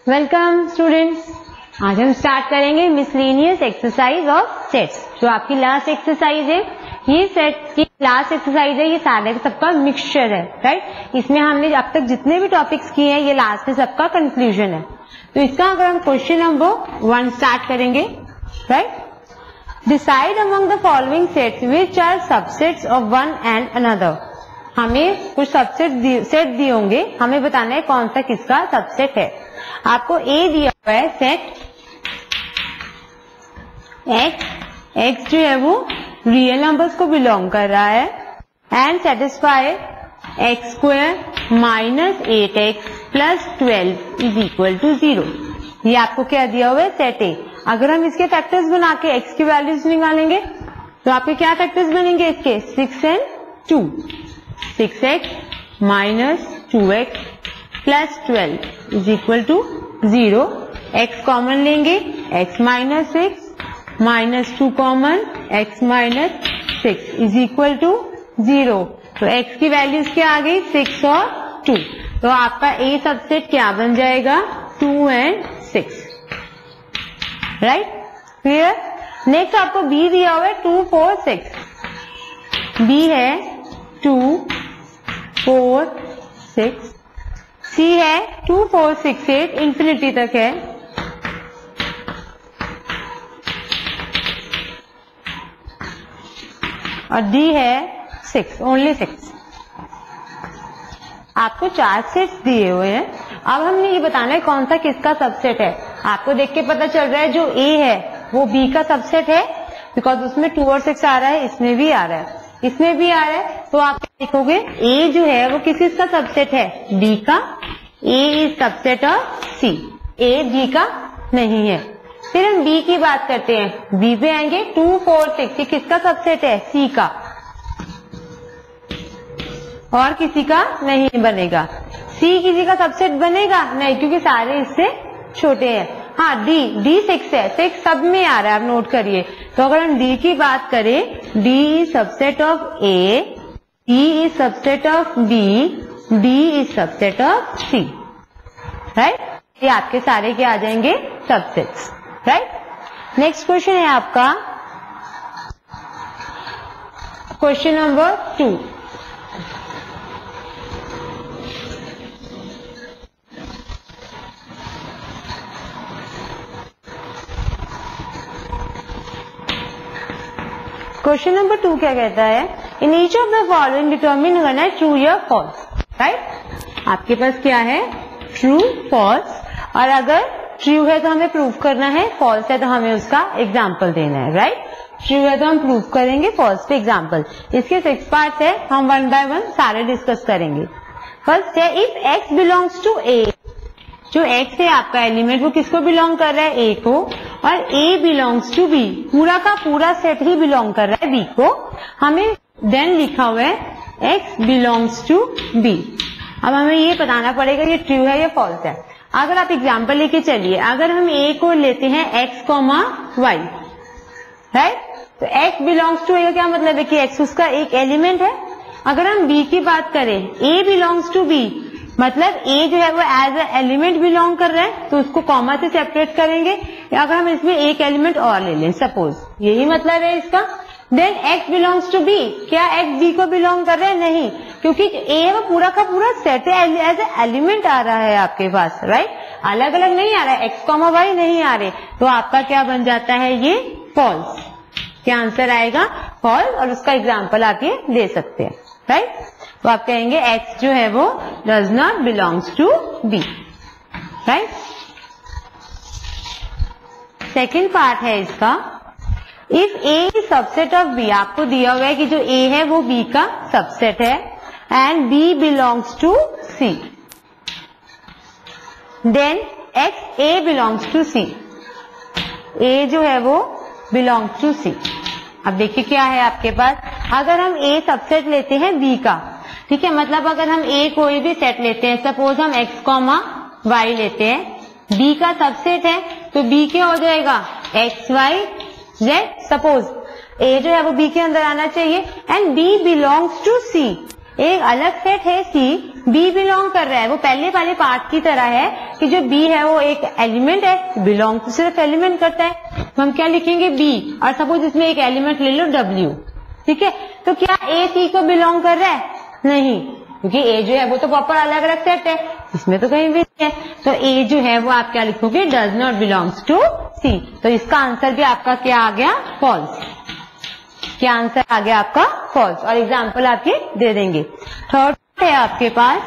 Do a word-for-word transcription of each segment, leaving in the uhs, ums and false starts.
Welcome students, आज हम start करेंगे मिसलेनियस एक्सरसाइज ऑफ सेट्स। जो आपकी लास्ट एक्सरसाइज है, ये सेट की लास्ट एक्सरसाइज है, ये सारे सबका मिक्सचर है, राइट। इसमें हमने अब तक जितने भी टॉपिक्स किए हैं, ये लास्ट में सबका कंक्लूजन है। तो इसका अगर हम क्वेश्चन नंबर वन स्टार्ट करेंगे, right. Decide among the following sets which are subsets of one and another. हमें कुछ सबसेट सेट दिए होंगे, हमें बताना है कौन सा किसका सबसेट है। आपको ए दिया हुआ है सेट एक्स, एक्स जो है वो रियल नंबर्स को बिलोंग कर रहा है and satisfy x square minus eight x plus twelve is equal to zero. ये आपको क्या दिया हुआ है सेट ए। अगर हम इसके फैक्टर्स बना के एक्स की वैल्यूज निकालेंगे तो आपके क्या फैक्टर्स बनेंगे इसके, six and two, six x minus two x plus twelve is equal to zero. X common लेंगे, x minus six minus two common, x minus six is equal to zero. तो x की values क्या आ गई, six और to. तो आपका ए subset क्या बन जाएगा, two and six, right, clear. Next आपको बी दिया हुआ है टू फोर सिक्स। बी है टू फोर सिक्स, सी है two four six eight, infinity तक है, और डी है सिक्स, ओनली सिक्स। आपको चार सेट्स दिए हुए हैं। अब हमने ये बताना है कौन सा किसका सबसेट है। आपको देख के पता चल रहा है जो ए है वो बी का सबसेट है, बिकॉज उसमें टू और सिक्स आ रहा है, इसमें भी आ रहा है, इसमें भी आ रहा है। तो आप देखोगे ए जो है वो किस किसका सबसेट है, बी का। A is subset of C, A B का नहीं है। फिर हम बी की बात करते हैं, बी पे आएंगे टू फोर सिक्स, ये किसका सबसेट है, सी का, और किसी का नहीं बनेगा। सी किसी का सबसेट बनेगा नहीं, क्योंकि सारे इससे छोटे हैं। हाँ, डी, डी सिक्स है, सिक्स सब में आ रहा है, आप नोट करिए। तो अगर हम डी की बात करें, D is subset of A, E is subset of B, D is subset of C, right. ये आपके सारे क्या आ जाएंगे, सबसेट्स, राइट। नेक्स्ट क्वेश्चन है आपका question number two. Question number two क्या कहता है, in each of the following determine करना है ट्रू या फॉल्स, राइट। आपके पास क्या है, ट्रू फॉल्स, और अगर ट्रू है तो हमें प्रूव करना है, फॉल्स है तो हमें उसका एग्जाम्पल देना है, राइट। ट्रू है तो हम प्रूव करेंगे, फॉल्स पे एग्जाम्पल। इसके सिक्स पार्ट्स है, हम वन बाय वन सारे डिस्कस करेंगे। फर्स्ट है, if x belongs to A, जो एक्स है आपका एलिमेंट वो किसको बिलोंग कर रहा है, ए को, और ए बिलोंग्स टू बी, पूरा का पूरा सेट ही बिलोंग कर रहा है बी को। हमें देन लिखा हुआ है एक्स बिलोंग्स टू बी। अब हमें ये बताना पड़ेगा ये ट्रू है या फॉल्स है। अगर आप एग्जांपल लेके चलिए, अगर हम ए को लेते हैं एक्स कॉमा वाई, राइट, तो एक्स बिलोंग्स टू ए का क्या मतलब है कि एक्स उसका एक एलिमेंट है। अगर हम बी की बात करें, ए बिलोंग्स टू बी, मतलब ए जो है वो एज ए एलिमेंट बिलोंग कर रहा है, तो उसको कॉमा से सेपरेट करेंगे। या अगर हम इसमें एक एलिमेंट और ले लें, सपोज, यही मतलब है इसका। Then x belongs to B, क्या एक्स बी को बिलोंग कर रहा है, नहीं, क्योंकि ए वो पूरा का पूरा सेट है, एज ए एलिमेंट आ रहा है आपके पास, राइट, अलग अलग नहीं आ रहा है, एक्स कॉमा वाई नहीं आ रहे। तो आपका क्या बन जाता है, ये फॉल्स। क्या आंसर आएगा, फॉल्स, और उसका एग्जाम्पल आप ये दे सकते हैं, राइट। तो आप कहेंगे एक्स जो है वो does not belongs to B, right. Second part है इसका, if A is subset of B, आपको दिया हुआ है कि जो ए है वो बी का सबसेट है, and B belongs to C, then x A belongs to C, A जो है वो बिलोंग्स टू सी। अब देखिए क्या है आपके पास, अगर हम ए सबसेट लेते हैं बी का, ठीक है, मतलब अगर हम ए कोई भी सेट लेते हैं, सपोज हम एक्स कॉमा वाई लेते हैं, बी का सबसेट है, तो बी क्या हो जाएगा, x y z. Suppose A जो है वो बी के अंदर आना चाहिए, and B belongs to C, एक अलग सेट है सी, बी बिलोंग कर रहा है, वो पहले वाले पार्ट की तरह है कि जो बी है वो एक एलिमेंट है, बिलोंग तो सिर्फ एलिमेंट करता है, तो हम क्या लिखेंगे बी, और सपोज इसमें एक एलिमेंट ले लो डब्ल्यू, ठीक है। तो क्या ए सी को बिलोंग कर रहा है? नहीं, क्योंकि ए जो है वो तो प्रॉपर अलग अलग सेट है, इसमें तो कहीं भी नहीं है, तो ए जो है वो आप क्या लिखोगे, does not belongs to C. तो इसका आंसर भी आपका क्या आ गया, फॉल्स। क्या आंसर आ गया आपका, फॉल्स। और एग्जाम्पल आपके दे देंगे। थर्ड है आपके पास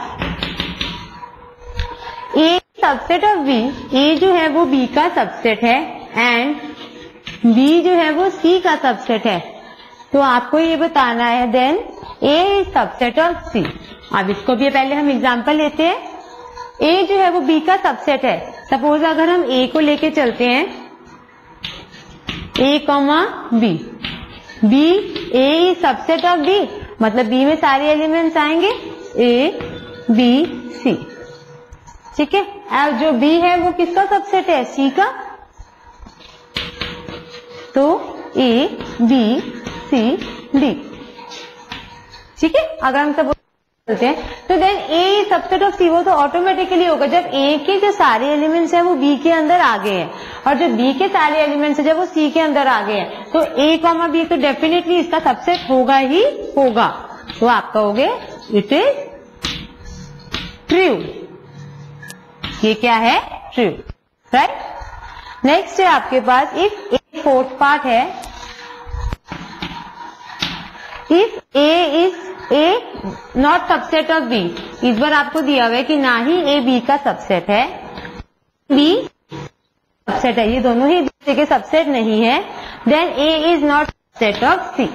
A subset of B, A जो है वो बी का सबसेट है एंड बी जो है वो सी का सबसेट है। तो आपको ये बताना है then A is subset of C. अब इसको भी पहले हम एग्जाम्पल लेते हैं। ए जो है वो बी का सबसेट है। सपोज अगर हम ए को लेके चलते हैं, A comma B, B A is subset of B, मतलब बी में सारे एलिमेंट्स आएंगे ए बी सी, ठीक है। अब जो बी है वो किसका सबसेट है, सी का, तो ए बी सी डी, ठीक है। अगर हम सब बोलते हैं तो then A subset of C, वो तो ऑटोमेटिकली होगा जब ए के जो सारे एलिमेंट्स हैं वो बी के अंदर आ गए हैं, और जो बी के सारे एलिमेंट्स हैं जब वो सी के अंदर आ गए हैं, तो ए कॉमा बी तो डेफिनेटली इसका सबसेट होगा ही होगा। तो आप कहोगे इट इज ट्रू। ये क्या है, ट्रू, राइट। नेक्स्ट है आपके पास इफ ए, फोर्थ पार्ट है, if A is A not subset of B, इस बार आपको दिया हुआ है कि ना ही ए बी का सबसेट है, बी सबसेट है, ये दोनों ही दूसरे के सबसेट नहीं है, then A is not subset of C.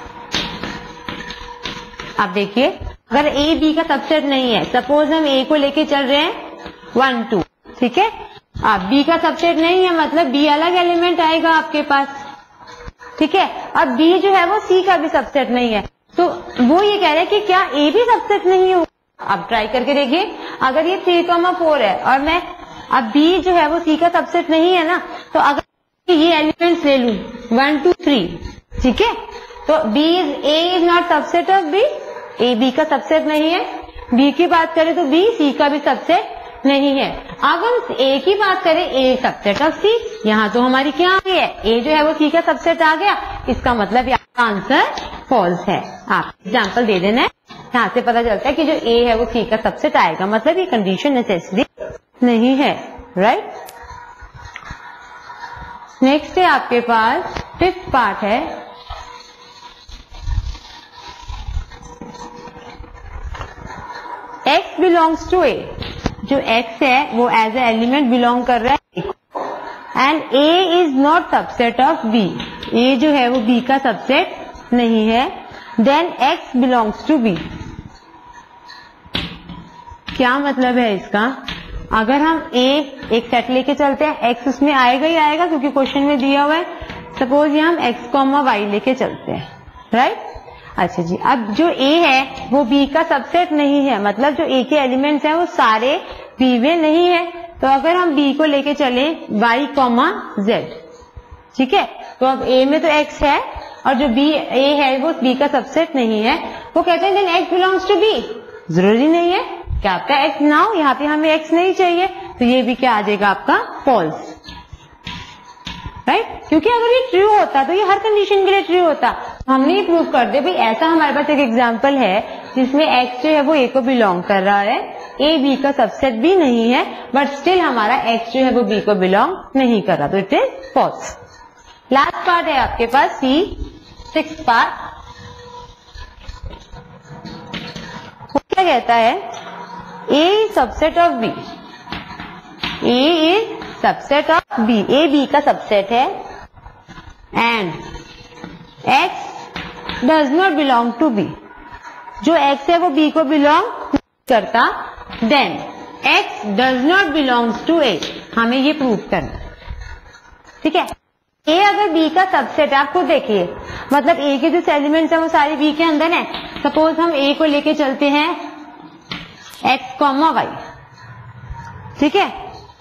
अब देखिए अगर ए बी का सबसेट नहीं है, सपोज हम ए को लेके चल रहे हैं वन टू, ठीक है। अब बी का सबसेट नहीं है, मतलब बी अलग एलिमेंट आएगा आपके पास, ठीक है। अब बी जो है वो सी का भी सबसेट नहीं है, तो वो ये कह रहे हैं कि क्या ए भी सबसेट नहीं हो। अब ट्राई करके देखिए, अगर ये थ्री कॉमा फोर है और मैं अब बी जो है वो सी का सबसेट नहीं है ना, तो अगर ये एलिमेंट्स ले लूं वन टू थ्री, ठीक है, तो B is A is not subset of B, A B का सबसेट नहीं है। बी की बात करें तो बी सी का भी सबसेट नहीं है। अब हम ए की बात करें, ए सबसेट ऑफ सी, यहाँ तो हमारी क्या आ गई है, ए जो है वो सी का सबसेट आ गया, इसका मतलब आपका आंसर फॉल्स है। आप एग्जाम्पल दे देना है, यहाँ से पता चलता है कि जो ए है वो सी का सबसेट आएगा, मतलब ये कंडीशन नेसेसरी नहीं है, राइट। नेक्स्ट है आपके पास फिफ्थ पार्ट है, एक्स बिलोंग्स टू ए, जो x है वो एज ए एलिमेंट बिलोंग कर रहा है, and a is not subset of b, a जो है वो b का सबसेट नहीं है, then x belongs to b। क्या मतलब है इसका, अगर हम a एक सेट लेके चलते हैं, x उसमें आएगा ही आएगा क्योंकि क्वेश्चन में दिया हुआ है। सपोज ये हम x कॉमा वाई लेके चलते हैं, राइट। अच्छा जी, अब जो A है वो B का सबसेट नहीं है, मतलब जो A के एलिमेंट्स हैं वो सारे B में नहीं है। तो अगर हम B को लेके चले Y कॉमा Z, ठीक है, तो अब A में तो X है और जो B A है वो B का सबसेट नहीं है। वो कहते हैं then X belongs to B, जरूरी नहीं है कि आपका X ना हो, यहाँ पे हमें X नहीं चाहिए, तो ये भी क्या आ जाएगा आपका फॉल्स, राइट right? क्योंकि अगर ये ट्रू होता तो ये हर कंडीशन के लिए ट्रू होता। हमने ये प्रूव कर दिया भाई, ऐसा हमारे पास एक एग्जांपल है जिसमें x जो है वो a को बिलोंग कर रहा है, a b का सबसेट भी नहीं है, बट स्टिल हमारा x जो है वो b को बिलोंग नहीं कर रहा, तो it is false. Last part है आपके पास सी, सिक्स पार्ट। वो क्या कहता है, a is subset of b, a is subset of b, a b का सबसेट है, and x does not belong to b, जो x है वो b को बिलोंग नहीं करता, then x does not belongs to a, हमें ये प्रूव करना, ठीक है। a अगर b का सबसेट है, आपको देखिए मतलब a के जो एलिमेंट्स है वो सारे b के अंदर है। सपोज हम a को लेके चलते हैं x कॉमा वाई, ठीक है,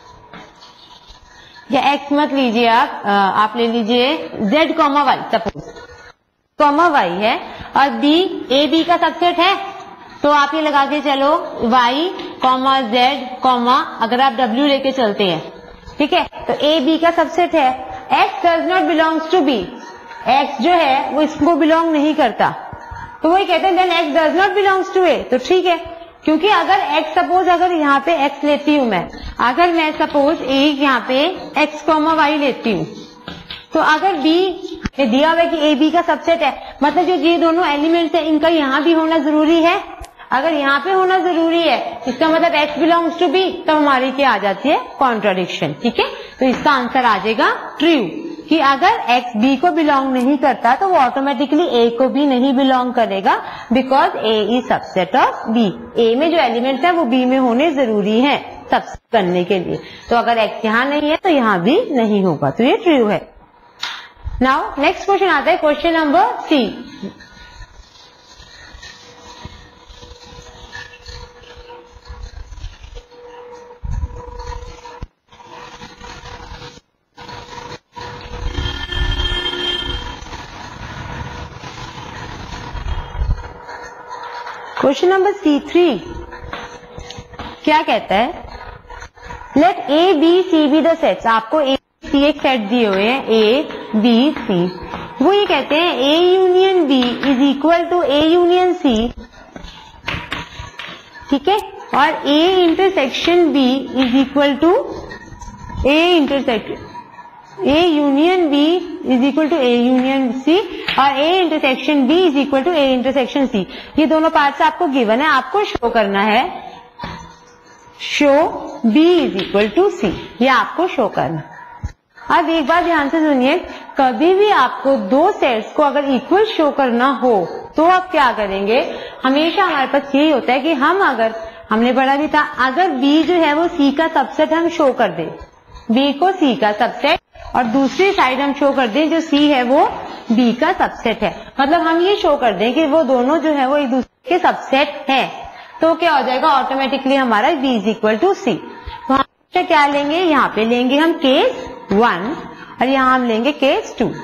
या x मत लीजिए आप, आप ले लीजिए z comma Y, suppose comma Y है और b a b का सबसेट है, तो आप ये लगा के चलो y कॉमा जेड कॉमा अगर आप w लेके चलते हैं, ठीक है, तो a b का सबसेट है। x does not belongs to b, x जो है वो इसको बिलोंग नहीं करता, तो वही कहते हैं then x does not belongs to a। तो ठीक है, क्योंकि अगर x सपोज अगर यहाँ पे x लेती हूं मैं, अगर मैं सपोज a यहाँ पे x कॉमा y लेती हूँ, तो अगर b ने दिया हुआ है कि a b का सबसेट है, मतलब जो ये दोनों एलिमेंट्स है इनका यहाँ भी होना जरूरी है। अगर यहाँ पे होना जरूरी है इसका मतलब x बिलोंग्स टू b, तब हमारी क्या आ जाती है, कॉन्ट्राडिक्शन। ठीक है, तो इसका आंसर आ जाएगा ट्रू, कि अगर x b को बिलोंग नहीं करता तो वो ऑटोमेटिकली a को भी नहीं बिलोंग करेगा, because a is subset of b। a में जो एलिमेंट्स है वो b में होने जरूरी है सबसेट करने के लिए। तो अगर x यहाँ नहीं है तो यहाँ भी नहीं होगा, तो ये ट्रू है। नाउ नेक्स्ट क्वेश्चन आता है, question number C. Question number C three क्या कहता है, let A B C be the sets. आपको ए सी एक सेट दिए हुए हैं, ए बी सी, वो ये कहते हैं A union B is equal to A union C, ठीक है, और A intersection B is equal to A intersection A union B is equal to A union C, और A intersection B is equal to A intersection C. ये दोनों parts आपको given है, आपको show करना है, show B is equal to C, ये आपको शो करना। अब एक बात ध्यान से सुनिए, कभी भी आपको दो सेट्स को अगर इक्वल शो करना हो तो आप क्या करेंगे, हमेशा हमारे पास यही होता है कि हम अगर, हमने पढ़ा भी था, अगर बी जो है वो सी का सबसेट हम शो कर दें, बी को सी का सबसेट, और दूसरी साइड हम शो कर दें जो सी है वो बी का सबसेट है, मतलब हम ये शो कर दें कि वो दोनों जो है वो एक दूसरे के सबसेट है, तो क्या हो जाएगा, ऑटोमेटिकली हमारा B is equal to C. तो हम क्या लेंगे, यहाँ पे लेंगे हम केस वन और यहाँ हम लेंगे केस टू।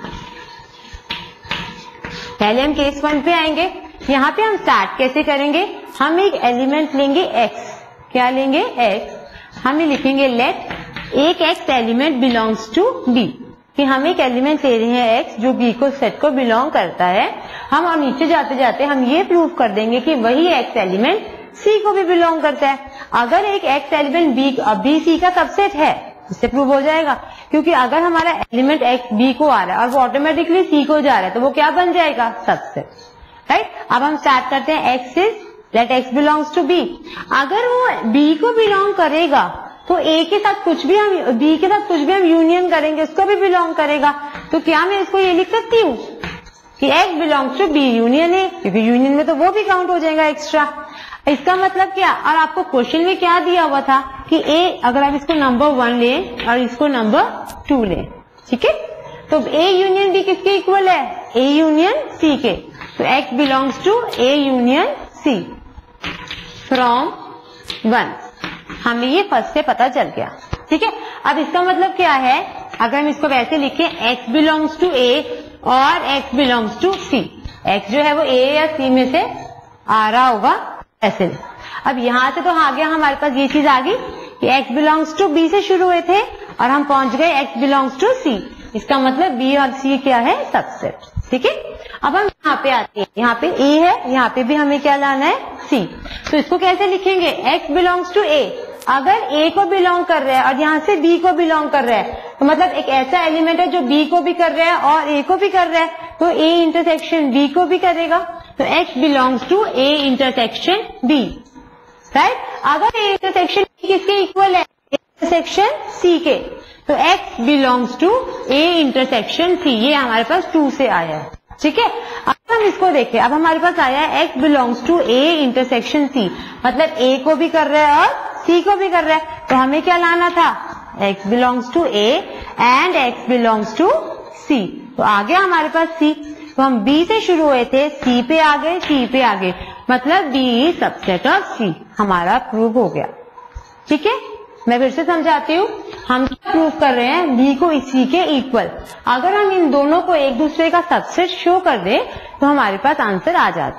पहले हम केस वन पे आएंगे, यहाँ पे हम स्टार्ट कैसे करेंगे, हम एक एलिमेंट लेंगे x, क्या लेंगे x, हम लिखेंगे लेट एक x element belongs to b, कि हम एक एलिमेंट ले रहे हैं x जो b को सेट को बिलोंग करता है। हम और नीचे जाते जाते हम ये प्रूव कर देंगे कि वही x एलिमेंट c को भी बिलोंग करता है। अगर एक x element b b c का सबसेट है, इससे प्रूव हो जाएगा, क्योंकि अगर हमारा एलिमेंट x b को आ रहा है और वो ऑटोमेटिकली c को जा रहा है तो वो क्या बन जाएगा, सबसेट, राइट। अब हम स्टार्ट करते हैं, x is let x belongs to b। अगर वो b को बिलोंग करेगा तो a के साथ कुछ भी हम b के साथ कुछ भी हम यूनियन करेंगे उसको भी बिलोंग करेगा। तो क्या मैं इसको ये लिख सकती हूँ कि x belongs to b union है, क्योंकि यूनियन में तो वो भी काउंट हो जाएगा एक्स्ट्रा। इसका मतलब क्या, और आपको क्वेश्चन में क्या दिया हुआ था कि a, अगर आप इसको नंबर वन लें और इसको नंबर टू लें, ठीक है, तो a यूनियन b किसके इक्वल है, a यूनियन c के। तो x belongs to a union c from one, हमें ये फर्स्ट से पता चल गया, ठीक है। अब इसका मतलब क्या है, अगर हम इसको वैसे लिखें, x बिलोंग्स टू a और x belongs to c, x जो है वो a या c में से आ रहा होगा ऐसे। अब यहां से तो आ गया, हमारे पास ये चीज आ गई कि x बिलोंग्स टू b से शुरू हुए थे और हम पहुंच गए x बिलोंग्स टू c, इसका मतलब b और c क्या है, सबसेट, ठीक है। अब हम यहाँ पे आते हैं, यहाँ पे a है, यहाँ पे भी हमें क्या लाना है, c। तो इसको कैसे लिखेंगे, x बिलोंग्स टू a, अगर a को बिलोंग कर रहा है और यहाँ से b को बिलोंग कर रहा है, तो मतलब एक ऐसा एलिमेंट है जो b को भी कर रहा है और a को भी कर रहा है, तो a इंटरसेक्शन b को भी करेगा, तो x belongs to a intersection b, right. अगर a इंटरसेक्शन b किसके इक्वल है, इंटरसेक्शन c के, तो x belongs to a intersection c, ये हमारे पास टू से आया है, ठीक है। अब हम इसको देखें, अब हमारे पास आया है x belongs to a intersection c, मतलब a को भी कर रहा है और c को भी कर रहा है, तो हमें क्या लाना था, x belongs to a and x belongs to c। तो आ गया हमारे पास c, तो हम b से शुरू हुए थे, c पे आ गए, c पे आ गए, मतलब b सबसेट ऑफ c, हमारा प्रूव हो गया, ठीक है। मैं फिर से समझाती हूँ, हम क्या प्रूव कर रहे हैं, b को इसी के इक्वल। अगर हम इन दोनों को एक दूसरे का सबसेट शो कर दें तो हमारे पास आंसर आ जाता है।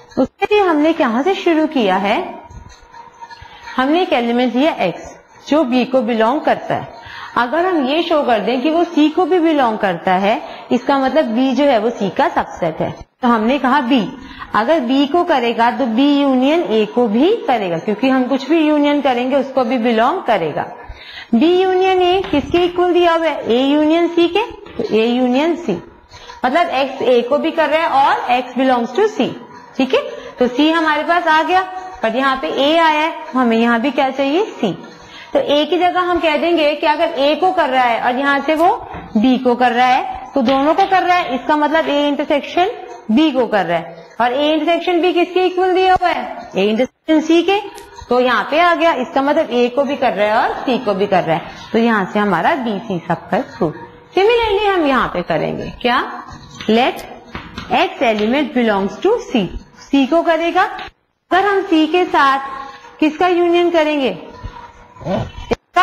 उसके लिए हमने कहां से शुरू किया है, हमने एक एलिमेंट लिया x जो b को बिलोंग करता है। अगर हम ये शो कर दें कि वो c को भी बिलोंग करता है, इसका मतलब b जो है वो c का सबसेट है। तो हमने कहा b, अगर b को करेगा तो b यूनियन a को भी करेगा, क्योंकि हम कुछ भी यूनियन करेंगे उसको भी बिलोंग करेगा। b यूनियन a किसके इक्वल दिया हुआ है, a यूनियन c के, तो a यूनियन c, मतलब x a को भी कर रहा है और x बिलोंग्स टू c। ठीक है, तो c हमारे पास आ गया, पर यहाँ पे a आया है, तो हमें यहाँ भी क्या चाहिए, c। तो a की जगह हम कह देंगे कि अगर a को कर रहा है और यहाँ से वो b को कर रहा है, तो दोनों को कर रहा है, इसका मतलब a इंटरसेक्शन b को कर रहा है, और a इंटरसेक्शन b किसके इक्वल दिया हुआ है, a इंटरसेक्शन c के। तो यहाँ पे आ गया, इसका मतलब a को भी कर रहा है और c को भी कर रहा है, तो यहाँ से हमारा b c सब का प्रूफ। सिमिलरली हम यहाँ पे करेंगे क्या, let x element belongs to c, c को करेगा। अगर हम c के साथ किसका यूनियन करेंगे, इसका,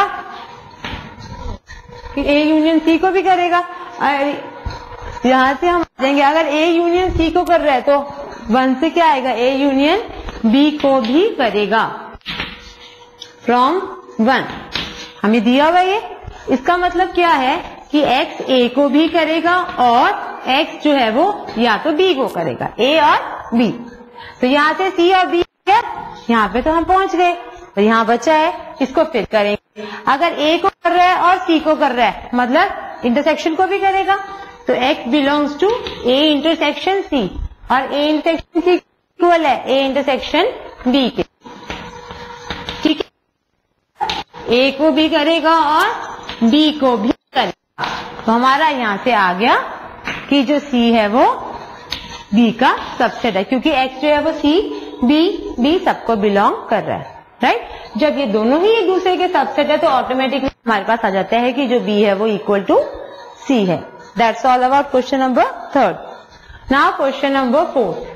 a यूनियन c को भी करेगा। यहां से हम देंगे अगर a यूनियन c को कर रहा है तो वन से क्या आएगा, a यूनियन b को भी करेगा फ्रॉम वन, हमें दिया हुआ ये। इसका मतलब क्या है कि x a को भी करेगा और x जो है वो या तो b को करेगा, a और b। तो यहाँ से c और b है, यहाँ पे तो हम पहुंच गए, तो यहाँ बचा है, इसको फिर करेंगे। अगर a को कर रहा है और c को कर रहा है, मतलब इंटरसेक्शन को भी करेगा, तो x belongs to a intersection c, और a इंटरसेक्शन c इक्वल है a इंटरसेक्शन b के। ठीक है, a को भी करेगा और b को भी करेगा, तो हमारा यहाँ से आ गया कि जो c है वो b का सबसेट है, क्योंकि x जो है वो c b b सबको बिलोंग कर रहा है। राइट, जब ये दोनों ही एक दूसरे के सबसेट है तो ऑटोमेटिकली हमारे पास आ जाता है कि जो b है वो इक्वल टू c है। That's all about question number third. Now question number fourth.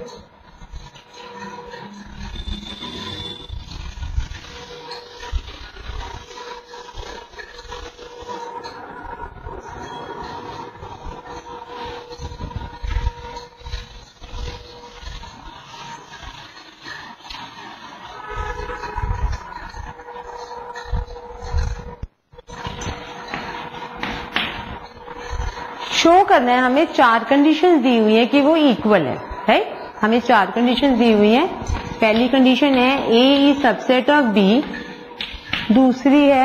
Show करना है, हमें चार कंडीशंस दी हुई है कि वो इक्वल है। राइट, हमें चार कंडीशंस दी हुई है। पहली कंडीशन है a is subset of b, दूसरी है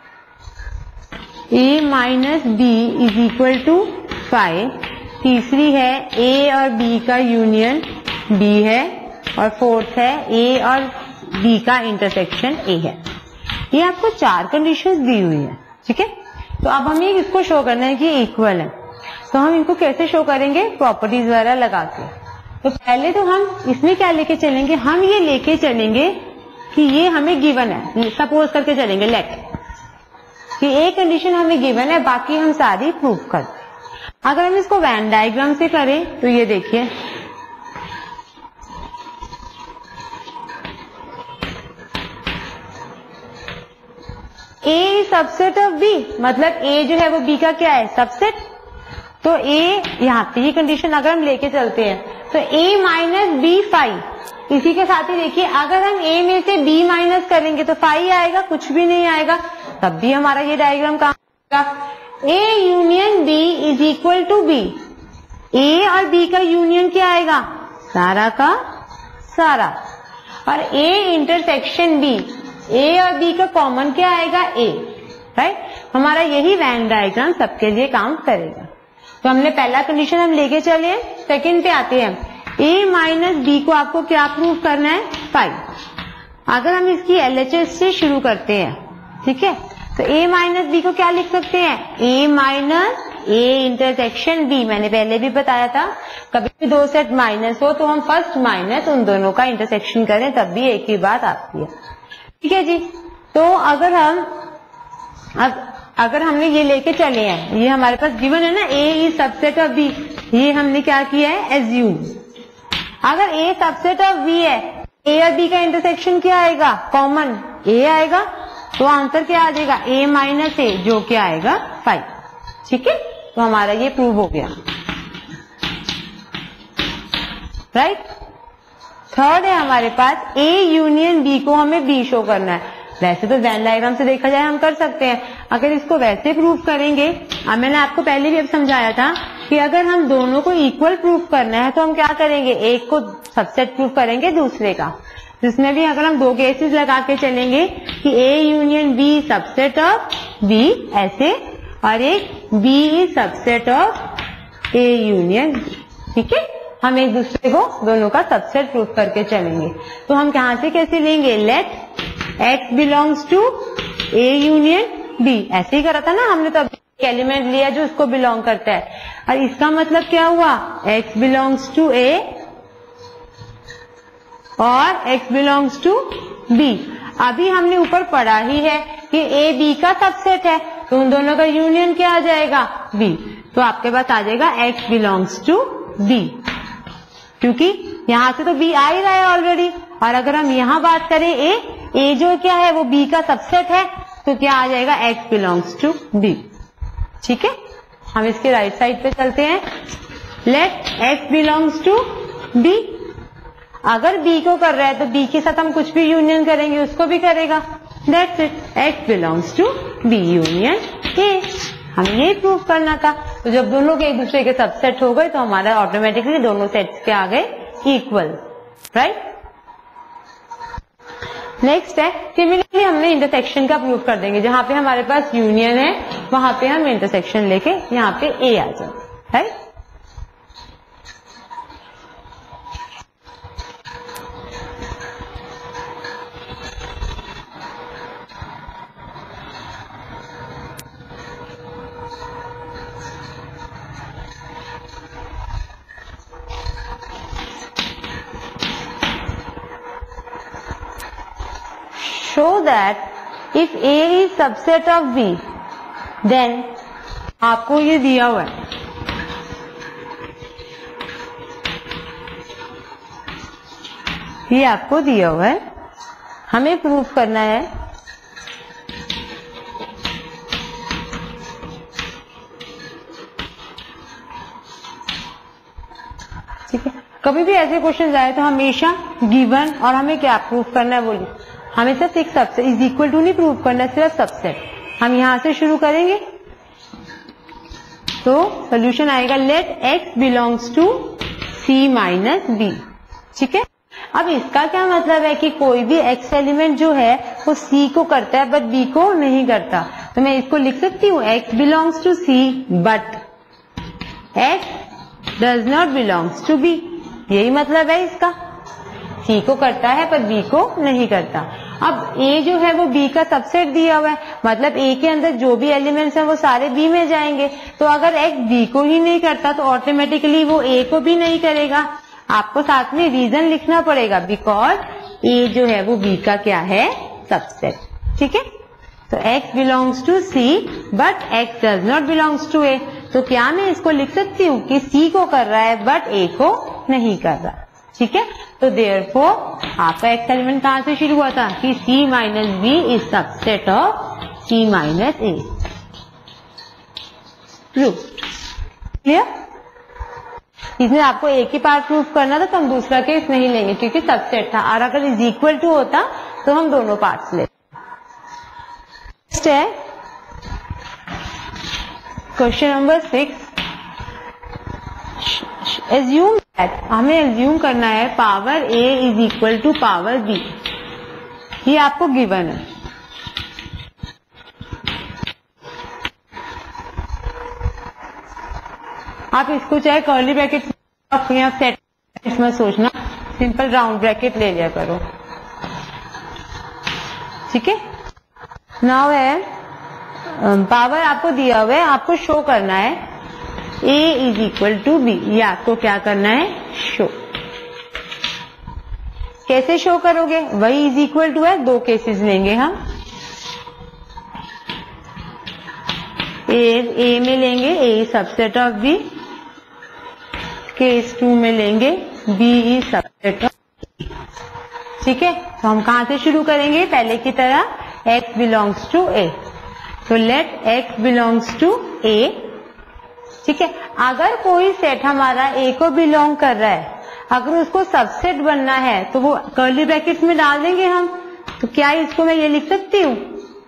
a minus b is equal to five, तीसरी है a और b का यूनियन b है, और फोर्थ है a और b का इंटरसेक्शन a है। ये आपको चार कंडीशंस दी हुई है। ठीक है, तो अब हमें इसको शो करना है कि इक्वल है, तो हम इनको कैसे शो करेंगे, प्रॉपर्टीज वगैरह लगा के। तो पहले तो हम इसमें क्या लेके चलेंगे, हम ये लेके चलेंगे कि ये हमें गिवन है, सपोज करके चलेंगे लेट कि एक कंडीशन हमें गिवन है, बाकी हम सारी प्रूव कर। अगर हम इसको वेन डायग्राम से करें तो ये देखिए, a सबसेट ऑफ b, मतलब a जो है वो b का क्या है, सबसेट। तो a यहाँ पे ये कंडीशन अगर हम लेके चलते हैं तो a माइनस बी फाइव, इसी के साथ ही देखिए अगर हम a में से b माइनस करेंगे तो फाइव आएगा, कुछ भी नहीं आएगा, तब भी हमारा ये डायग्राम काम करेगा। a union b is equal to b, a और b का यूनियन क्या आएगा, सारा का सारा, और a इंटरसेक्शन b, a और b का कॉमन क्या आएगा, a। राइट, हमारा यही वेन डायग्राम सबके लिए काम करेगा। तो हमने पहला कंडीशन हम लेके चले, सेकंड पे आते हैं। a माइनस बी को आपको क्या प्रूव करना है, फाइव। अगर हम इसकी एल एच एस से शुरू करते हैं, ठीक है, तो a माइनस बी को क्या लिख सकते हैं, a minus a intersection b। मैंने पहले भी बताया था, कभी भी दो सेट माइनस हो तो हम फर्स्ट माइनस उन दोनों का इंटरसेक्शन करें, तब भी एक ही बात आती है। ठीक है जी, तो अगर हम अब अगर हमने ये लेके चले हैं, ये हमारे पास गिवन है ना, a is subset of b, ये हमने क्या किया है, एज्यूम। अगर a सबसेट ऑफ b है, a और b का इंटरसेक्शन क्या आएगा, कॉमन a आएगा, तो आंसर क्या आ जाएगा, a माइनस ए, जो क्या आएगा फाइव। ठीक है, तो हमारा ये प्रूव हो गया। राइट, थर्ड है हमारे पास ए यूनियन बी को हमें बी शो करना है। वैसे तो वेन डायग्राम से देखा जाए हम कर सकते हैं, अगर इसको वैसे प्रूव करेंगे, अब मैंने आपको पहले भी अब समझाया था कि अगर हम दोनों को इक्वल प्रूव करना है तो हम क्या करेंगे, एक को सबसेट प्रूव करेंगे दूसरे का। जिसमें भी अगर हम दो केसेस लगा के चलेंगे कि A union B subset of B ऐसे, और एक B is subset of A union B, ठीक है। हम एक दूसरे को दोनों का सबसेट प्रूव करके चलेंगे। तो हम कहां से कैसे लेंगे, let x belongs to a union b, ऐसे ही करा था ना हमने, तो एक एलिमेंट लिया जो उसको बिलोंग करता है, और इसका मतलब क्या हुआ, x बिलोंग्स टू a और x बिलोंग्स टू b। अभी हमने ऊपर पढ़ा ही है कि a b का सबसेट है, तो उन दोनों का यूनियन क्या आ जाएगा, b। तो आपके पास आ जाएगा x बिलोंग्स टू b, क्योंकि यहां से तो b आ ही रहा है ऑलरेडी। और अगर हम यहां बात करें a, a जो क्या है वो b का सबसेट है, तो क्या आ जाएगा, x बिलोंग्स टू b, ठीक है। हम इसके राइट साइड पे चलते हैं, let x belongs to b। अगर b को कर रहा है तो b के साथ हम कुछ भी यूनियन करेंगे उसको भी करेगा, that's it, x belongs to b union a। हमें ये प्रूव करना था। तो जब दोनों के एक दूसरे के सबसेट हो गए तो हमारा ऑटोमेटिकली दोनों सेट्स के आ गए इक्वल, राइट। नेक्स्ट है सिमिलरली हमने इंटरसेक्शन का प्रूव कर देंगे, जहां पे हमारे पास यूनियन है वहां पे हम इंटरसेक्शन लेके यहाँ पे ए आ जाए, right. Show that if A is subset of B, then आपको ये दिया हुआ है, ये आपको दिया हुआ है, हमें प्रूव करना है ठीक है। कभी भी ऐसे क्वेश्चन आए तो हमेशा गिवन और हमें क्या प्रूव करना है, बोलिए, हमें सिर्फ एक सबसेट इज इक्वल टू नहीं प्रूव करना, सिर्फ सबसेट। हम यहां से शुरू करेंगे तो सोल्यूशन आएगा let x belongs to c minus B, ठीक है। अब इसका क्या मतलब है कि कोई भी x एलिमेंट जो है वो c को करता है बट b को नहीं करता। तो मैं इसको लिख सकती हूँ x belongs to c but x does not belongs to b, यही मतलब है इसका, C को करता है पर B को नहीं करता। अब A जो है वो B का सबसेट दिया हुआ है, मतलब A के अंदर जो भी एलिमेंट्स हैं वो सारे B में जाएंगे। तो अगर X B को ही नहीं करता तो ऑटोमेटिकली वो A को भी नहीं करेगा। आपको साथ में रीजन लिखना पड़ेगा, बिकॉज A जो है वो B का क्या है, सबसेट, ठीक है। तो X belongs to C but X does not belongs to A। तो क्या मैं इसको लिख सकती हूँ कि C को कर रहा है बट A को नहीं कर रहा, ठीक है। तो देयरफॉर आपका एक्स एलिमेंट कहां से शुरू हुआ था कि C minus B is subset of C minus A, prove clear. इसमें आपको एक ही पार्ट प्रूव करना था तो हम दूसरा केस नहीं लेंगे क्योंकि सबसेट था, और अगर इज इक्वल टू होता तो हम दोनों पार्ट्स लेते। नेक्स्ट है question number six, assume that, हमें एज्यूम करना है power a is equal to power b, ये आपको गिवन है। आप इसको चाहे कर्ली ब्रैकेट या सेट इसमें सोचना, सिंपल राउंड ब्रैकेट ले लिया करो, ठीक है। नाउ है पावर आपको दिया हुआ है, आपको शो करना है A is equal to B, ये आपको क्या करना है, शो। कैसे शो करोगे, वही इज इक्वल टू है, दो केसेस लेंगे हम, A A में लेंगे A subset of B, case two में लेंगे B is subset of A, ठीक है। तो हम कहां से शुरू करेंगे, पहले की तरह X बिलोंग्स टू A, तो let X belongs to A, ठीक है। अगर कोई सेट हमारा A को बिलोंग कर रहा है, अगर उसको सबसेट बनना है तो वो कर्ली ब्रैकेट में डाल देंगे हम। तो क्या इसको मैं ये लिख सकती हूँ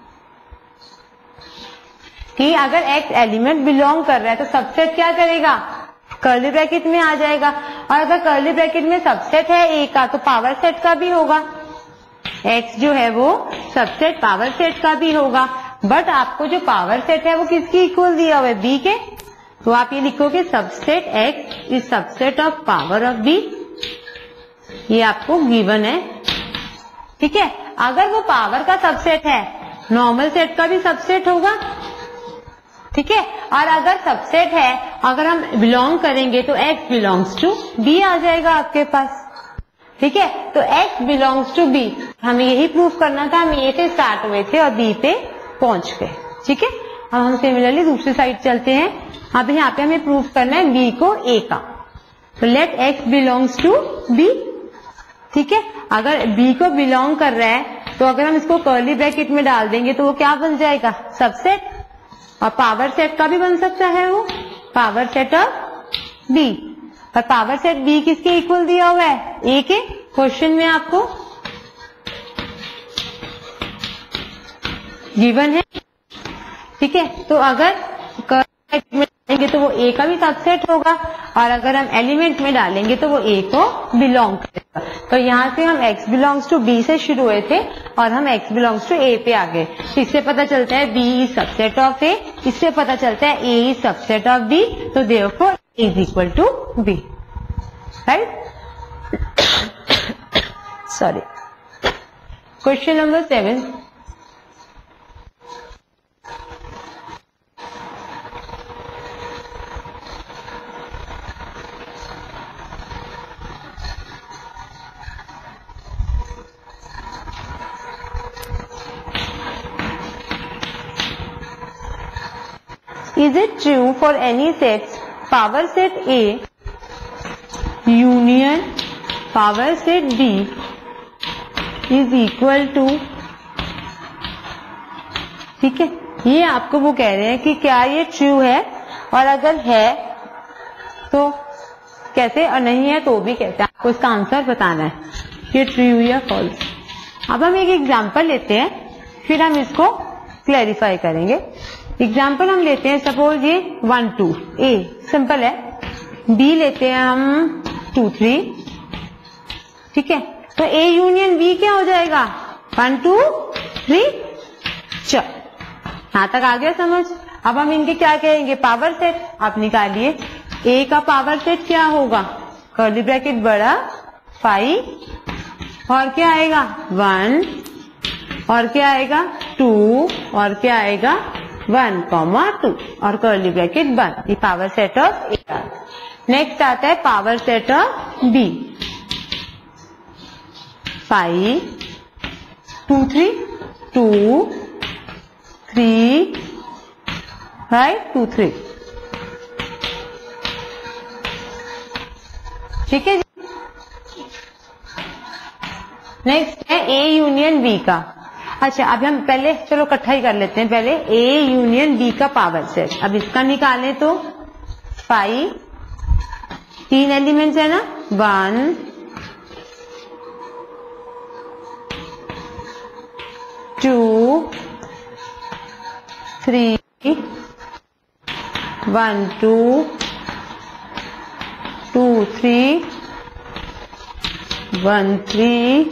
कि अगर एक्स एलिमेंट बिलोंग कर रहा है तो सबसेट क्या करेगा, कर्ली ब्रैकेट में आ जाएगा। और अगर कर्ली ब्रैकेट में सबसेट है ए का तो पावर सेट का भी होगा, एक्स जो है वो सबसेट पावर सेट का भी होगा। बट आपको जो पावर सेट है वो किसकी इक्वल दिया हुआ है, बी के। तो आप ये लिखोगे subset X is subset of power of B, ये आपको गिवन है। ठीक है, अगर वो पावर का सबसेट है नॉर्मल सेट का भी सबसेट होगा। ठीक है, और अगर सबसेट है, अगर हम बिलोंग करेंगे तो x बिलोंग्स टू b आ जाएगा आपके पास। ठीक है, तो x बिलोंग्स टू b, हमें यही प्रूफ करना था। हम a से स्टार्ट हुए थे और b पे पहुंच गए। ठीक है, अब हम सिमिलरली दूसरी साइड चलते हैं। अब यहाँ पे हमें प्रूफ करना है b को a का। तो let x belongs to b। ठीक है, अगर b को बिलोंग कर रहा है तो अगर हम इसको कर्ली ब्रैकेट में डाल देंगे तो वो क्या बन जाएगा, सबसेट। और पावर सेट का भी बन सकता है वो, पावर सेट ऑफ बी। और पावर सेट बी किसके इक्वल दिया हुआ है, ए के। क्वेश्चन में आपको गिवन है। ठीक है, तो अगर कर्ली में डालेंगे तो वो ए का भी सबसेट होगा, और अगर हम एलिमेंट में डालेंगे तो वो ए को बिलोंग करेगा। तो यहाँ से हम x बिलोंग्स टू b से शुरू हुए थे और हम x बिलोंग्स टू a पे आ गए। इससे पता चलता है b is subset of a, इससे पता चलता है a is subset of b। तो therefore a is equal to b, right. Sorry, question number seven. Is it true for any sets power set A union power set B is equal to। ठीक है, ये आपको वो कह रहे हैं कि क्या ये ट्रू है, और अगर है तो कैसे, और नहीं है तो भी कैसे। आपको इसका आंसर बताना है कि ट्रू या फॉल्स। अब हम एक एग्जांपल लेते हैं, फिर हम इसको क्लैरिफाई करेंगे। एग्जाम्पल हम लेते हैं, सपोज ये वन टू ए सिंपल है, बी लेते हैं हम टू थ्री। ठीक है, तो ए यूनियन बी क्या हो जाएगा, वन टू थ्री। चल यहां तक आ गया समझ। अब हम इनके क्या कहेंगे, पावर सेट। आप निकालिए ए का पावर सेट क्या होगा, कर्ली ब्रैकेट बड़ा फाइव, और क्या आएगा वन, और क्या आएगा टू, और क्या आएगा वन कॉमा टू, और कर्ली ब्रैकेट बंद। ये power set of A. Next आता है power set of B, five two three two three five two three. ठीक है जी। नेक्स्ट है ए यूनियन बी का। अच्छा, अब हम पहले चलो इकट्ठा ही कर लेते हैं। पहले ए यूनियन बी का पावर सेट, अब इसका निकालें तो फाइव, तीन एलिमेंट्स है ना, one two three, one two two three one three.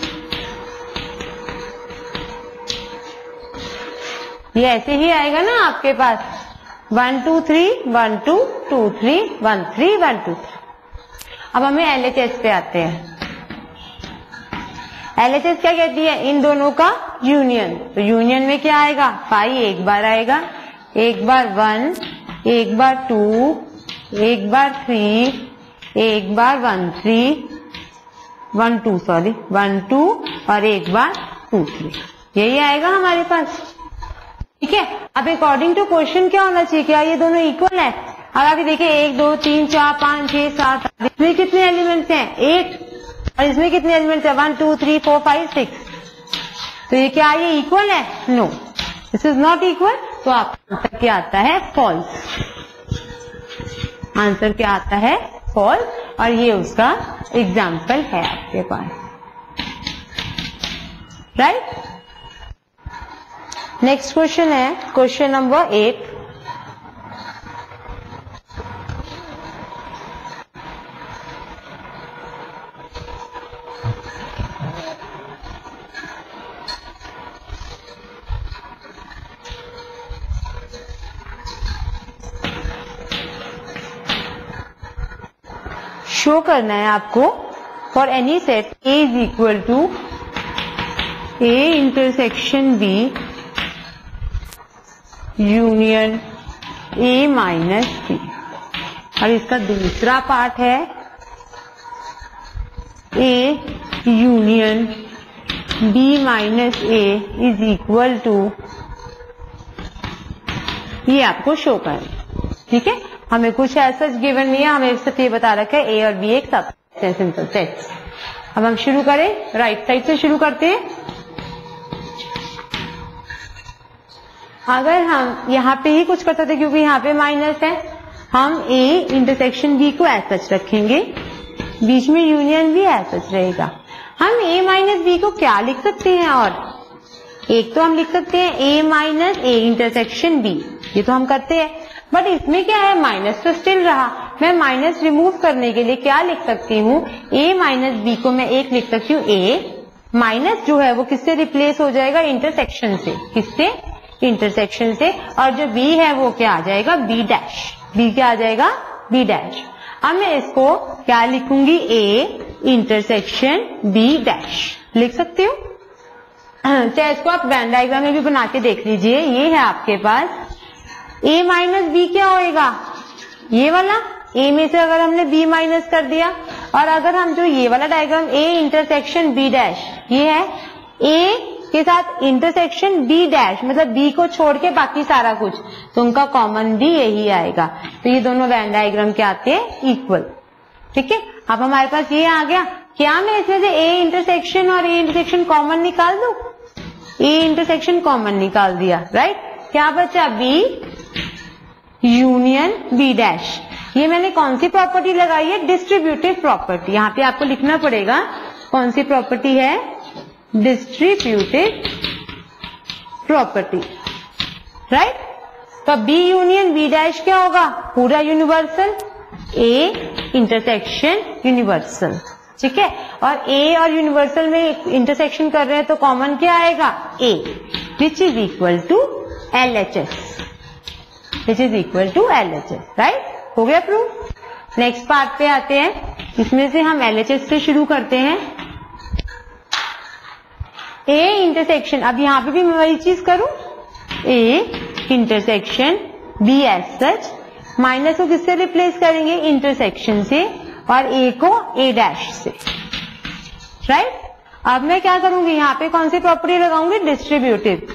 ये ऐसे ही आएगा ना आपके पास, one two three one two two three one three one two three. अब हमें एल एच एस पे आते हैं। एल एच एस क्या कहती है, इन दोनों का यूनियन। तो यूनियन में क्या आएगा, फाइव एक बार आएगा, एक बार वन, एक बार टू, एक बार थ्री, एक बार one three one two sorry one two, और एक बार टू थ्री। यही आएगा हमारे पास। ठीक है, अब अकॉर्डिंग टू क्वेश्चन क्या होना चाहिए, क्या ये दोनों इक्वल है। अब आगे देखिए, एक दो तीन चार पांच छह सात, इसमें कितने एलिमेंट्स हैं, एट, और इसमें कितने एलिमेंट्स हैं, one two three four five six. तो ये क्या ये इक्वल है, no this is not equal. तो आपका आंसर क्या आता है, फॉल्स। आंसर क्या आता है, फॉल्स। और ये उसका एग्जाम्पल है आपके पास, राइट। नेक्स्ट क्वेश्चन है क्वेश्चन नंबर एट। शो करना है आपको for any set A is equal to A intersection B union A minus B, और इसका दूसरा पार्ट है A union B minus A is equal to, ये आपको शो करना, ठीक है। हमें कुछ ऐसा गिवन नहीं है, हमें सिर्फ ये बता रखा है A और B एक सब सिंपल सेट्स। अब हम शुरू करें, राइट साइड से शुरू करते हैं। अगर हम यहाँ पे ही कुछ करते थे, क्योंकि यहाँ पे माइनस है, हम A इंटरसेक्शन B को एज सच रखेंगे, बीच में यूनियन भी एज सच रहेगा। हम A माइनस B को क्या लिख सकते हैं, और एक तो हम लिख सकते हैं A minus A intersection B, ये तो हम करते हैं, बट इसमें क्या है, माइनस तो स्टिल रहा। मैं माइनस रिमूव करने के लिए क्या लिख सकती हूँ, A माइनस B को मैं एक लिख सकती हूँ, A माइनस जो है वो किससे रिप्लेस हो जाएगा, इंटरसेक्शन से, किससे, इंटरसेक्शन से, और जो B है वो क्या आ जाएगा, B डैश, B क्या आ जाएगा, B डैश। अब मैं इसको क्या लिखूंगी, A इंटरसेक्शन B डैश लिख सकती हूँ। चाहे इसको आप वेन डायग्राम में भी बना के देख लीजिए। ये है आपके पास A माइनस बी, क्या होएगा, ये वाला, A में से अगर हमने B माइनस कर दिया, और अगर हम जो ये वाला diagram A intersection B dash, ये है A के साथ इंटरसेक्शन B डैश, मतलब B को छोड़ के बाकी सारा कुछ, तो उनका कॉमन भी यही आएगा। तो ये दोनों वेन डायग्राम क्या आते हैं, इक्वल, ठीक है। अब हमारे पास ये आ गया, क्या मैं इसमें से A इंटरसेक्शन और A इंटरसेक्शन कॉमन निकाल दूं, A इंटरसेक्शन कॉमन निकाल दिया, राइट। क्या बचा, B यूनियन B डैश। ये मैंने कौन सी प्रॉपर्टी लगाई है, डिस्ट्रीब्यूटिव प्रॉपर्टी। यहाँ पे आपको लिखना पड़ेगा कौन सी प्रॉपर्टी है, डिस्ट्रीब्यूटिव प्रॉपर्टी, राइट। तो B यूनियन B डैश क्या होगा, पूरा यूनिवर्सल, A इंटरसेक्शन यूनिवर्सल, ठीक है। और A और यूनिवर्सल में इंटरसेक्शन कर रहे हैं तो कॉमन क्या आएगा, A, which is equal to L H S, which is equal to L H S, right. हो गया प्रूफ। नेक्स्ट पार्ट पे आते हैं, इसमें से हम एल एच एस से शुरू करते हैं। A इंटरसेक्शन, अब यहां पे भी मैं वही चीज करूं, A intersection B as such, minus को किससे रिप्लेस करेंगे, इंटरसेक्शन से, और A को A डैश से, राइट। अब मैं क्या करूंगी, यहां पे कौन सी प्रॉपर्टी लगाऊंगी, डिस्ट्रीब्यूटिव।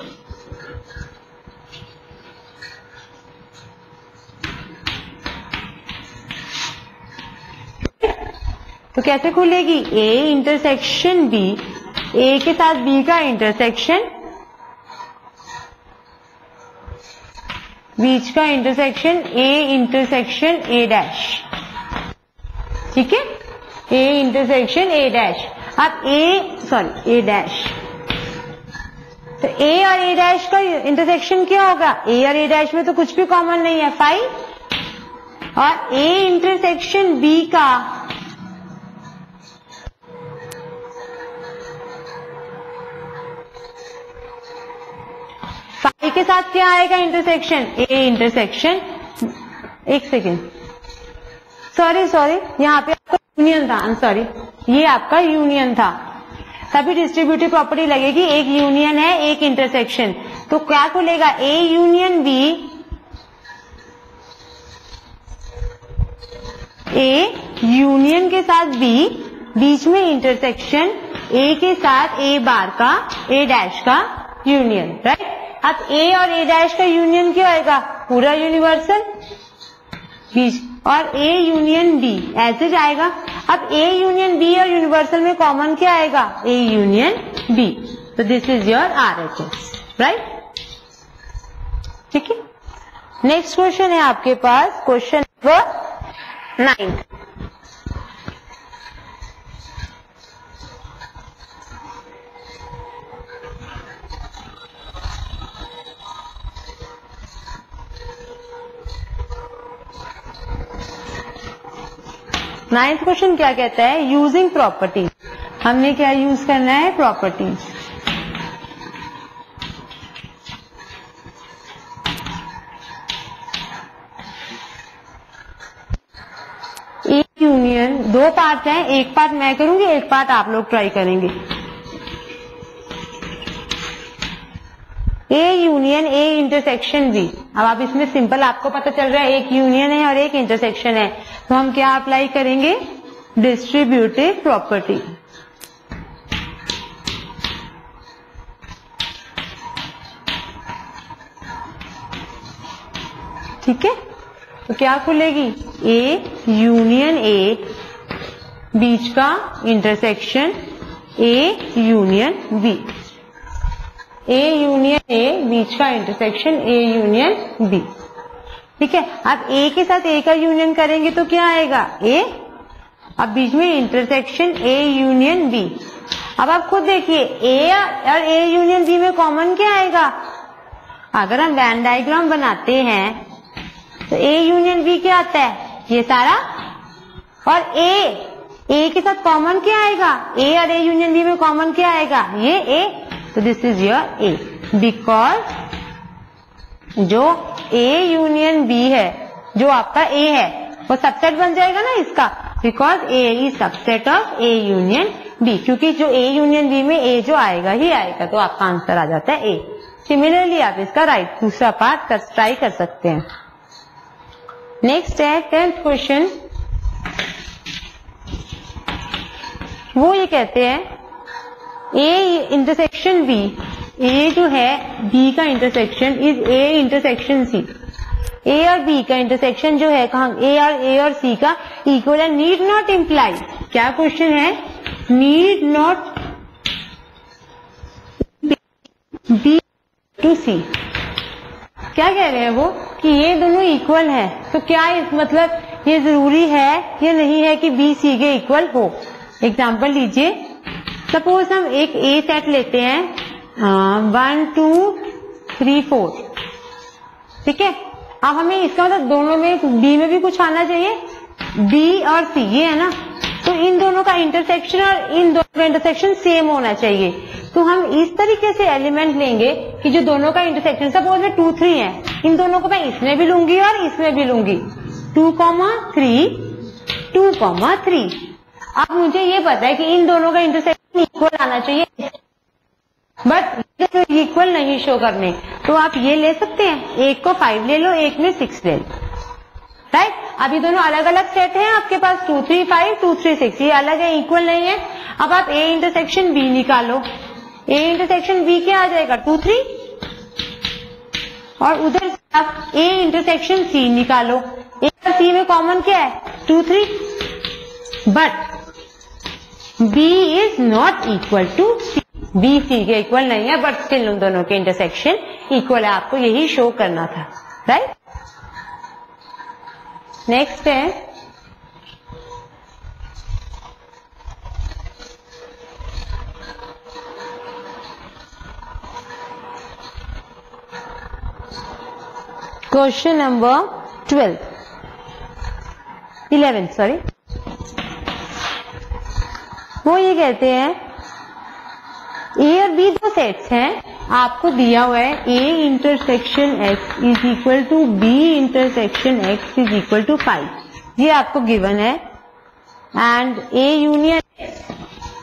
तो कैसे खुलेगी, A इंटरसेक्शन B, A के साथ B का इंटरसेक्शन, बीच का intersection A intersection A dash, ठीक है, A इंटरसेक्शन A डैश। अब A सॉरी A डैश, तो A और A डैश का इंटरसेक्शन क्या होगा, A और A डैश में तो कुछ भी कॉमन नहीं है, फाइव, और A इंटरसेक्शन B का फाइव के साथ क्या आएगा, इंटरसेक्शन A इंटरसेक्शन, एक सेकेंड, सॉरी सॉरी यहाँ पे आपका यूनियन था, आई एम सॉरी, ये आपका यूनियन था, तभी डिस्ट्रीब्यूटिव प्रॉपर्टी लगेगी। एक यूनियन है, एक इंटरसेक्शन, तो क्या खुलेगा, A union B, A union के साथ B, बीच में इंटरसेक्शन A के साथ A बार का A डैश का यूनियन, राइट। अब A और A डैश का यूनियन क्या आएगा, पूरा यूनिवर्सल, बीच, और A यूनियन B ऐसे जाएगा। अब A यूनियन B और यूनिवर्सल में कॉमन क्या आएगा, A यूनियन B, तो this is your R H S, right, ठीक है। नेक्स्ट क्वेश्चन है आपके पास question number nine. Ninth question क्या कहता है, यूजिंग प्रॉपर्टीज। हमने क्या यूज करना है, प्रॉपर्टीज। एक यूनियन, दो पार्ट हैं, एक पार्ट मैं करूंगी, एक पार्ट आप लोग ट्राई करेंगे। A union A intersection B. अब आप इसमें सिंपल आपको पता चल रहा है एक यूनियन है और एक इंटरसेक्शन है, तो हम क्या अप्लाई करेंगे, डिस्ट्रीब्यूटिव प्रॉपर्टी। ठीक है, तो क्या खुलेगी, ए यूनियन ए बीच का intersection A union B, A union A बीच का इंटरसेक्शन ए यूनियन बी। ठीक है, अब ए के साथ ए का यूनियन करेंगे तो क्या आएगा, ए, अब बीच में इंटरसेक्शन ए यूनियन बी। अब आप खुद देखिए ए और ए यूनियन बी में कॉमन क्या आएगा, अगर हम वेन डायग्राम बनाते हैं तो ए यूनियन बी क्या आता है, ये सारा, और ए ए के साथ कॉमन क्या आएगा, ए और ए यूनियन बी में कॉमन क्या आएगा, ये ए, तो this is your A, because जो ए यूनियन बी है, जो आपका ए है, वो सबसेट बन जाएगा ना इसका, because A is subset of A union B, क्योंकि जो ए यूनियन बी में ए जो आएगा ही आएगा, तो आपका आंसर आ जाता है ए। सिमिलरली आप इसका राइट दूसरा पार्ट कर ट्राई कर सकते हैं। नेक्स्ट है टेंथ क्वेश्चन, वो ये कहते हैं ए इंटरसेक्शन बी, ए जो है बी का intersection is A intersection C. A और बी का इंटरसेक्शन जो है कहाँ, ए और ए और सी का इक्वल है, नीड नॉट इम्प्लाई, क्या क्वेश्चन है, need not B to C. क्या कह रहे हैं वो कि ये दोनों इक्वल है, तो क्या इस मतलब ये जरूरी है या नहीं है कि बी सी के इक्वल हो। एग्जाम्पल लीजिए, सपोज हम एक ए सेट लेते हैं, वन टू थ्री फोर, ठीक है, अब हमें इसका मतलब दोनों में बी में भी कुछ आना चाहिए, बी और सी ये है ना, तो इन दोनों का इंटरसेक्शन और इन दोनों का इंटरसेक्शन सेम होना चाहिए। तो हम इस तरीके से एलिमेंट लेंगे कि जो दोनों का इंटरसेक्शन, सपोज में टू थ्री है, इन दोनों को मैं इसमें भी लूंगी और इसमें भी लूंगी, two comma three, two comma three. अब मुझे ये पता है कि इन दोनों का इंटरसेक्शन इक्वल आना चाहिए, बट इक्वल नहीं शो करने, तो आप ये ले सकते हैं, एक को फाइव ले लो, एक में सिक्स ले लो, राइट। अभी दोनों अलग अलग सेट हैं आपके पास, two three five, two three six, ये अलग है, इक्वल नहीं है। अब आप ए इंटरसेक्शन बी निकालो, ए इंटरसेक्शन बी क्या आ जाएगा, टू थ्री, और उधर से आप ए इंटरसेक्शन सी निकालो, ए और सी में कॉमन क्या है, two three, but B is not equal to C, B C के इक्वल नहीं है, बट स्टिल उन दोनों के इंटरसेक्शन इक्वल है, आपको यही शो करना था, राइट। नेक्स्ट है question number twelve, eleven sorry. वो ये कहते हैं ए और बी दो सेट्स हैं, आपको दिया हुआ है A intersection X is equal to B intersection X is equal to five, ये आपको गिवन है, and A union X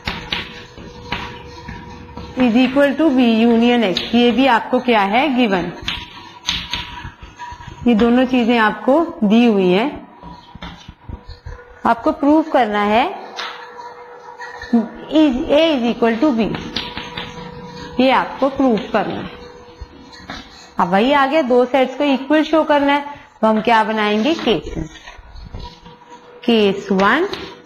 is equal to B union X, ये भी आपको क्या है, गिवन। ये दोनों चीजें आपको दी हुई हैं, आपको प्रूव करना है is A is equal to B, ये आपको प्रूव करना है। अब वही आगे दो सेट्स को इक्वल शो करना है, तो हम क्या बनाएंगे, cases, case one,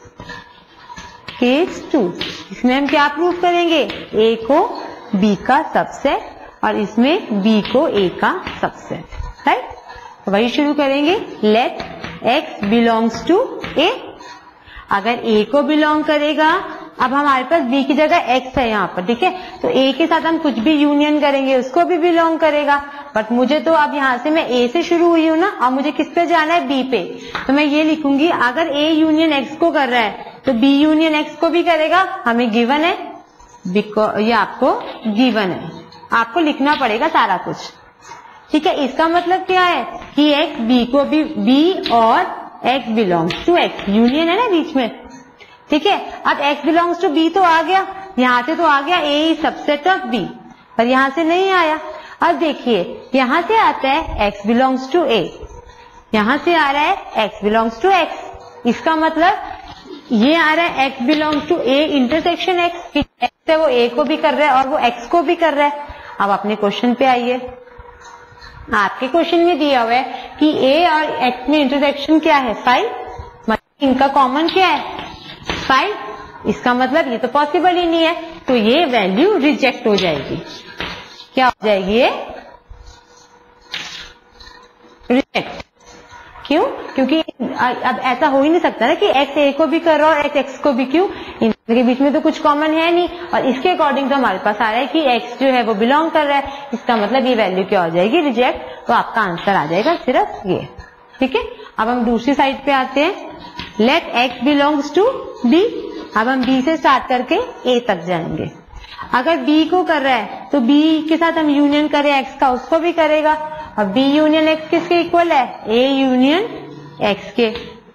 case two. इसमें हम क्या प्रूव करेंगे, ए को बी का सबसेट और इसमें बी को ए का सबसेट, राइट। तो वही शुरू करेंगे, let X belongs to A, अगर ए को बिलोंग करेगा अब हमारे पास बी की जगह एक्स है यहाँ पर, ठीक है, तो ए के साथ हम कुछ भी यूनियन करेंगे उसको भी बिलोंग करेगा। बट मुझे तो अब यहाँ से मैं ए से शुरू हुई हूँ ना, अब मुझे किस पे जाना है, बी पे, तो मैं ये लिखूंगी अगर ए यूनियन एक्स को कर रहा है तो बी यूनियन एक्स को भी करेगा, हमें गिवन है, बिकॉज ये आपको गिवन है, आपको लिखना पड़ेगा सारा कुछ, ठीक है। इसका मतलब क्या है कि एक्स बी को भी, बी और X belongs to X, union है ना बीच में, ठीक है। अब एक्स बिलोंग्स टू बी तो आ गया, यहाँ से तो आ गया ए सबसेट ऑफ बी, पर यहाँ से नहीं आया। अब देखिए यहाँ से आता है एक्स बिलोंग्स टू ए, यहाँ से आ रहा है एक्स बिलोंग्स टू एक्स, इसका मतलब ये आ रहा है X belongs to A intersection X, X है वो ए को भी कर रहा है और वो एक्स को भी कर रहा है। अब अपने क्वेश्चन पे आइए, आपके क्वेश्चन में दिया हुआ है कि ए और एक्स में इंटरसेक्शन क्या है, फाइव, मतलब इनका कॉमन क्या है, फाइव, इसका मतलब ये तो पॉसिबल ही नहीं है, तो ये वैल्यू रिजेक्ट हो जाएगी। क्या हो जाएगी ये, रिजेक्ट। क्यों, क्योंकि अब ऐसा हो ही नहीं सकता ना कि एक्स ए को भी कर रहा हो एक्स एक्स को भी, क्यों, इनके बीच में तो कुछ कॉमन है नहीं, और इसके अकॉर्डिंग तो हमारे पास आ रहा है कि एक्स जो है वो बिलोंग कर रहा है, इसका मतलब ये वैल्यू क्या हो जाएगी, रिजेक्ट। तो आपका आंसर आ जाएगा सिर्फ ये, ठीक है। अब हम दूसरी साइड पे आते हैं, let X belongs to B, अब हम बी से स्टार्ट करके ए तक जाएंगे। अगर बी को कर रहा है तो बी के साथ हम यूनियन करें एक्स का, उसको भी करेगा, और बी यूनियन एक्स किसके इक्वल है, ए यूनियन एक्स के,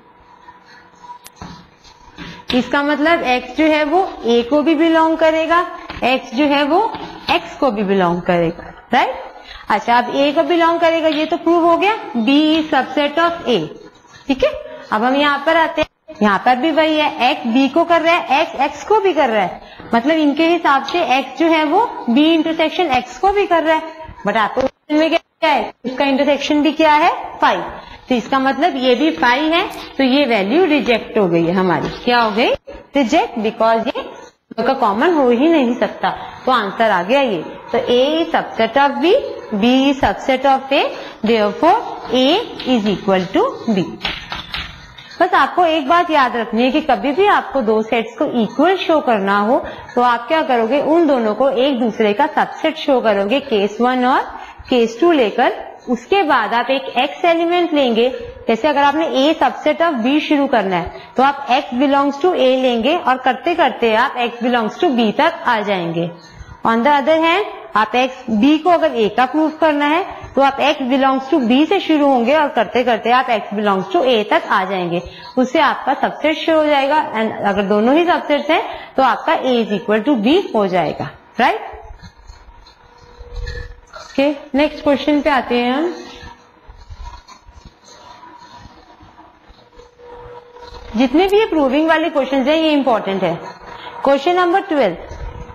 इसका मतलब एक्स जो है वो ए को भी बिलोंग करेगा, एक्स जो है वो एक्स को भी बिलोंग करेगा, राइट। अच्छा, अब ए को बिलोंग करेगा ये तो प्रूव हो गया, बी सबसेट ऑफ ए, ठीक है। अब हम यहाँ पर आते हैं, यहाँ पर भी वही है, एक्स बी को कर रहा है, एक्स एक्स को भी कर रहा है, मतलब इनके हिसाब से एक्स जो है वो बी इंटरसेक्शन एक्स को भी कर रहा है, बट आपको में क्या है, इसका इंटरसेक्शन भी क्या है, फाइव, तो इसका मतलब ये भी फाइव है, तो ये वैल्यू रिजेक्ट हो गई है हमारी, क्या हो गई, रिजेक्ट, बिकॉज ये का कॉमन हो ही नहीं सकता, तो आंसर आ गया ये। तो A subset of B, B subset of A, therefore A is equal to B. बस आपको एक बात याद रखनी है कि कभी भी आपको दो सेट्स को इक्वल शो करना हो तो आप क्या करोगे, उन दोनों को एक दूसरे का सबसेट शो करोगे, केस वन और केस टू लेकर, उसके बाद आप एक एक्स एलिमेंट लेंगे, जैसे अगर आपने ए सबसेट ऑफ बी शुरू करना है तो आप एक्स बिलोंग्स टू ए लेंगे और करते करते आप एक्स बिलोंग्स टू बी तक आ जाएंगे। ऑन द अदर हैंड आप एक्स बी को अगर ए का प्रूव करना है तो आप एक्स बिलोंग्स टू बी से शुरू होंगे और करते करते आप एक्स बिलोंग्स टू ए तक आ जाएंगे, उससे आपका सबसेट शो हो जाएगा, एंड अगर दोनों ही सबसेट्स हैं तो आपका A is equal to B हो जाएगा, राइट। ओके, नेक्स्ट क्वेश्चन पे आते हैं हम। जितने भी ये प्रूविंग वाले क्वेश्चन हैं ये इंपॉर्टेंट है। Question number twelfth,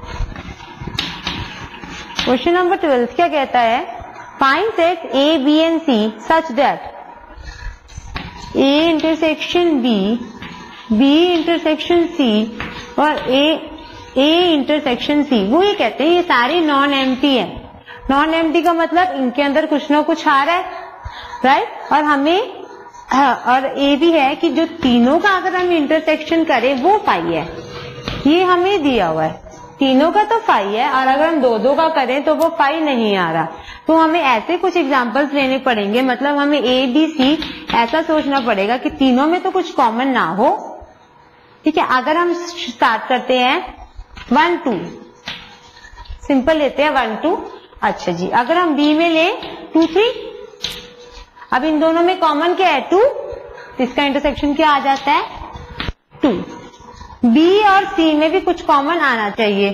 question number twelfth क्या कहता है, find sets A B and C such that A intersection B, B intersection C और ए ए इंटरसेक्शन सी, वो ये कहते हैं ये सारे नॉन एम्प्टी है। नॉन एम्प्टी का मतलब इनके अंदर कुछ ना कुछ आ रहा है, राइट, और हमें हाँ, और ये भी है कि जो तीनों का अगर हम इंटरसेक्शन करें वो फाइव है, ये हमें दिया हुआ है, तीनों का तो फाइव है, और अगर हम दो दो का करें तो वो फाइव नहीं आ रहा, तो हमें ऐसे कुछ एग्जांपल्स लेने पड़ेंगे, मतलब हमें ए बी सी ऐसा सोचना पड़ेगा कि तीनों में तो कुछ कॉमन ना हो, ठीक है। अगर हम स्टार्ट करते हैं वन टू, सिंपल लेते हैं वन टू, अच्छा जी, अगर हम बी में ले टू थ्री, अब इन दोनों में कॉमन क्या है, टू, तो इसका इंटरसेक्शन क्या आ जाता है, टू। बी और सी में भी कुछ कॉमन आना चाहिए,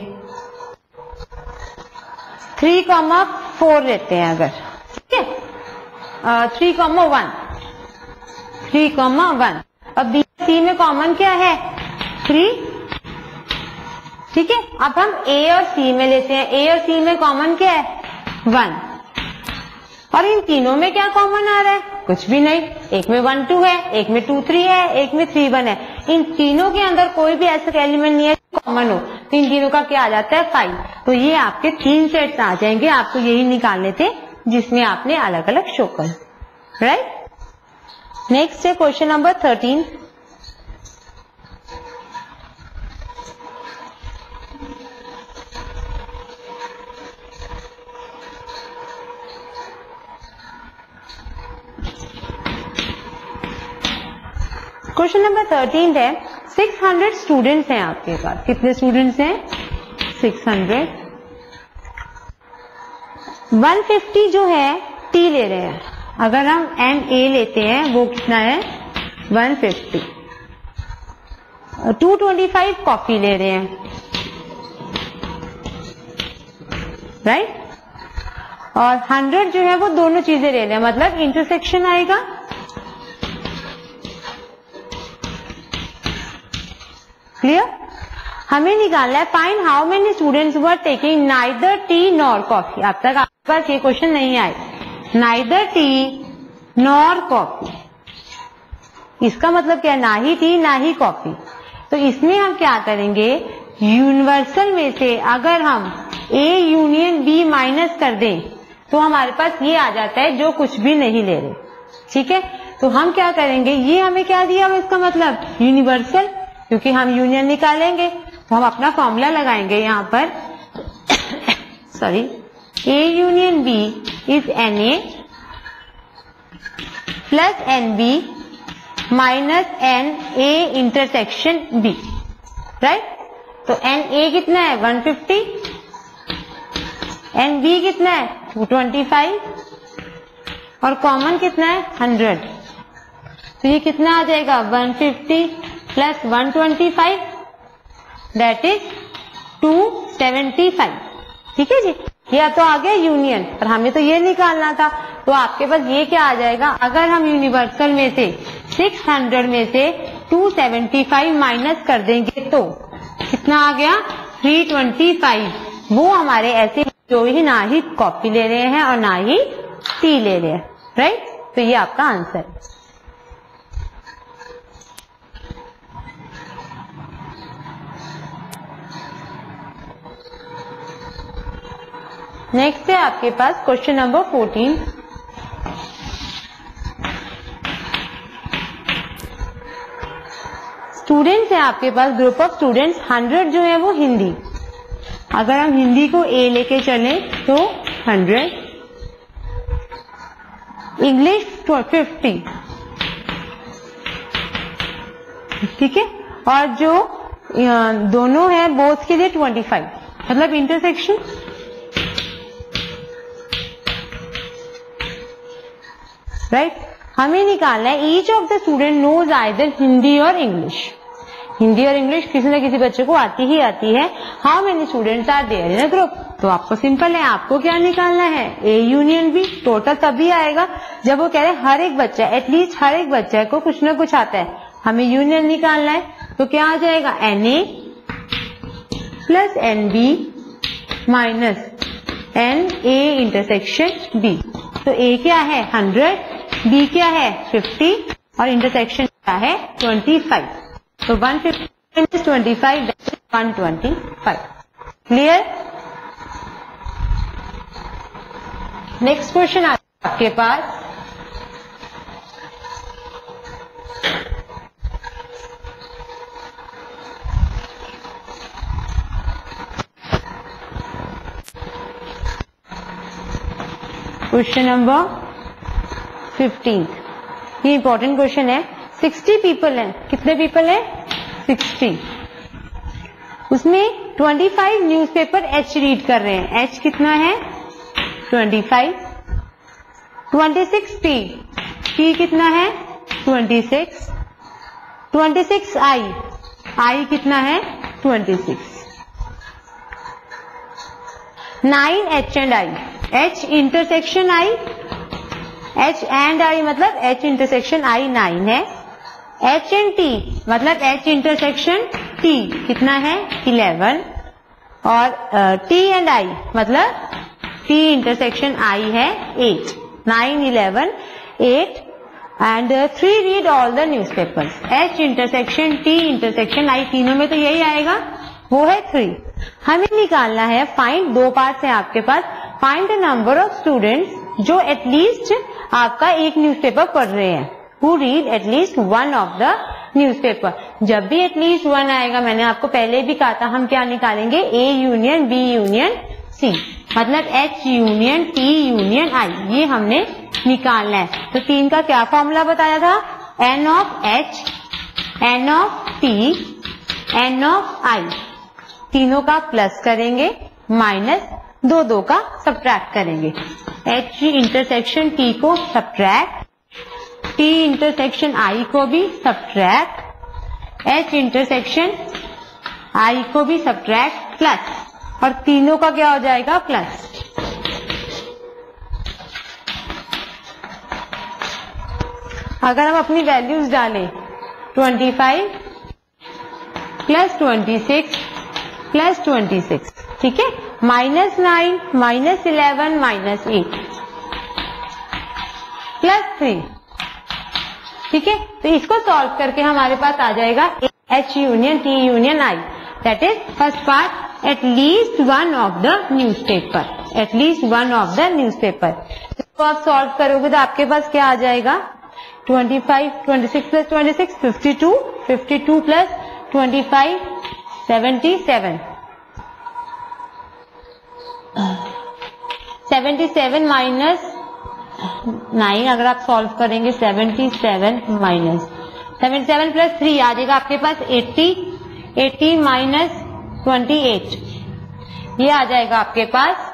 थ्री कॉमा फोर लेते हैं अगर, ठीक है, three comma one, three comma one, अब बी सी में कॉमन क्या है, थ्री, ठीक है। अब हम ए और सी में लेते हैं, ए और सी में कॉमन क्या है, वन, और इन तीनों में क्या कॉमन आ रहा है, कुछ भी नहीं, एक में वन टू है, एक में टू थ्री है, एक में थ्री वन है, इन तीनों के अंदर कोई भी ऐसा एलिमेंट नहीं है कॉमन हो, तो इन तीनों का क्या आ जाता है, फाइव। तो ये आपके तीन सेट्स आ जाएंगे, आपको यही निकालने थे जिसमें आपने अलग अलग शो कर, राइट। नेक्स्ट है question number thirteen, question number thirteen है, सिक्स हंड्रेड स्टूडेंट्स हैं आपके पास। कितने स्टूडेंट्स हैं? Six hundred. वन फिफ्टी जो है टी ले रहे हैं। अगर हम एन ए लेते हैं वो कितना है? One fifty. Two twenty five coffee ले रहे हैं, राइट right? और हंड्रेड जो है वो दोनों चीजें ले रहे हैं, मतलब इंटरसेक्शन आएगा। क्लियर? हमें निकालना है find how many students were taking neither tea nor coffee. अब तक आपके पास ये क्वेश्चन नहीं आए, नाइदर टी नॉर कॉफी, इसका मतलब क्या है? ना ही टी ना ही कॉफी। तो इसमें हम क्या करेंगे, यूनिवर्सल में से अगर हम ए यूनियन बी माइनस कर दें तो हमारे पास ये आ जाता है जो कुछ भी नहीं ले रहे। ठीक है, तो हम क्या करेंगे, ये हमें क्या दिया हुआ, इसका मतलब यूनिवर्सल, क्योंकि हम यूनियन निकालेंगे तो हम अपना फॉर्मूला लगाएंगे यहां पर sorry, A union B is N A plus N B minus N A intersection B, right. तो एन ए कितना है? वन फिफ्टी, एन बी कितना है? टू ट्वेंटी फाइव, और कॉमन कितना है? हंड्रेड। तो ये कितना आ जाएगा? One fifty plus one twenty five, that is two seventy five. ठीक है जी, ये तो आ गया यूनियन, पर हमें तो ये निकालना था। तो आपके पास ये क्या आ जाएगा, अगर हम यूनिवर्सल में से सिक्स हंड्रेड में से टू सेवेंटी फाइव माइनस कर देंगे तो कितना आ गया? Three twenty five. वो हमारे ऐसे जो ही ना ही कॉफी ले रहे हैं और ना ही टी ले रहे हैं, राइट। तो ये आपका आंसर है। नेक्स्ट है आपके पास क्वेश्चन नंबर फोर्टीन। स्टूडेंट्स है आपके पास, ग्रुप ऑफ स्टूडेंट्स, हंड्रेड जो है वो हिंदी। अगर हम हिंदी को ए लेके चले तो हंड्रेड, इंग्लिश फिफ्टी, ठीक है, और जो दोनों है बोथ के लिए ट्वेंटी फाइव, मतलब इंटरसेक्शन। Right right? हमें निकालना है each of the student knows either Hindi और इंग्लिश। हिंदी और इंग्लिश किसी न किसी बच्चे को आती ही आती है। How many students are there in a group? तो आपको सिंपल है, आपको क्या निकालना है? A union B. टोटल तभी आएगा जब वो कह रहे हैं हर एक बच्चा, एटलीस्ट हर एक बच्चे को कुछ ना कुछ आता है। हमें यूनियन निकालना है, तो क्या आ जाएगा? N A plus N B minus N A intersection B. तो ए क्या है? हंड्रेड, बी क्या है? फिफ्टी, और इंटरसेक्शन क्या है? Twenty five. तो one fifty twenty five, one twenty five. Clear? Next question आपके पास, क्वेश्चन नंबर फिफ्टीन। ये इंपॉर्टेंट क्वेश्चन है। सिक्सटी पीपल हैं। कितने पीपल हैं? सिक्सटी। उसमें twenty five newspaper H read कर रहे हैं। एच कितना है? Twenty five. Twenty six P, P कितना है? Twenty six. Twenty six I, I कितना है? Twenty six. Nine H and I, H intersection I, H and I मतलब एच इंटरसेक्शन आई नाइन है। एच एंड टी मतलब H intersection T कितना है? Eleven. और टी एंड आई मतलब T intersection I है eight. Nine, eleven, eight and three read all the newspapers. H intersection T intersection I, तीनों में तो यही आएगा, वो है थ्री। हमें निकालना है फाइंड, दो पार्ट्स हैं आपके पास, find the number of students जो एटलीस्ट आपका एक न्यूज़पेपर पढ़ रहे हैं, who read at least one of the newspaper. जब भी एटलीस्ट वन आएगा, मैंने आपको पहले भी कहा था, हम क्या निकालेंगे? A union B union C, मतलब H union T union I, ये हमने निकालना है। तो तीन का क्या फॉर्मूला बताया था? N of H N of T, N of I, तीनों का प्लस करेंगे, माइनस दो दो का सब्ट्रैक्ट करेंगे। एच इंटरसेक्शन टी को सब्ट्रैक्ट, टी इंटरसेक्शन आई को भी सब्ट्रैक्ट, एच इंटरसेक्शन आई को भी सब्ट्रैक्ट, प्लस, और तीनों का क्या हो जाएगा प्लस। अगर हम अपनी वैल्यूज डालें twenty five plus twenty six plus twenty six, ठीक है, minus nine, minus eleven, minus eight, plus three, ठीक है। तो इसको सॉल्व करके हमारे पास आ जाएगा H union T union I, that is first part at least one of the newspaper, at least one of the newspaper. इसको आप सॉल्व करोगे तो आपके पास क्या आ जाएगा, twenty five, twenty six plus twenty six, fifty two, fifty two plus twenty five, seventy seven, seventy seven minus nine, अगर आप सॉल्व करेंगे seventy seven minus seventy seven plus three आ जाएगा आपके पास eighty, eighty minus twenty eight, ये आ जाएगा आपके पास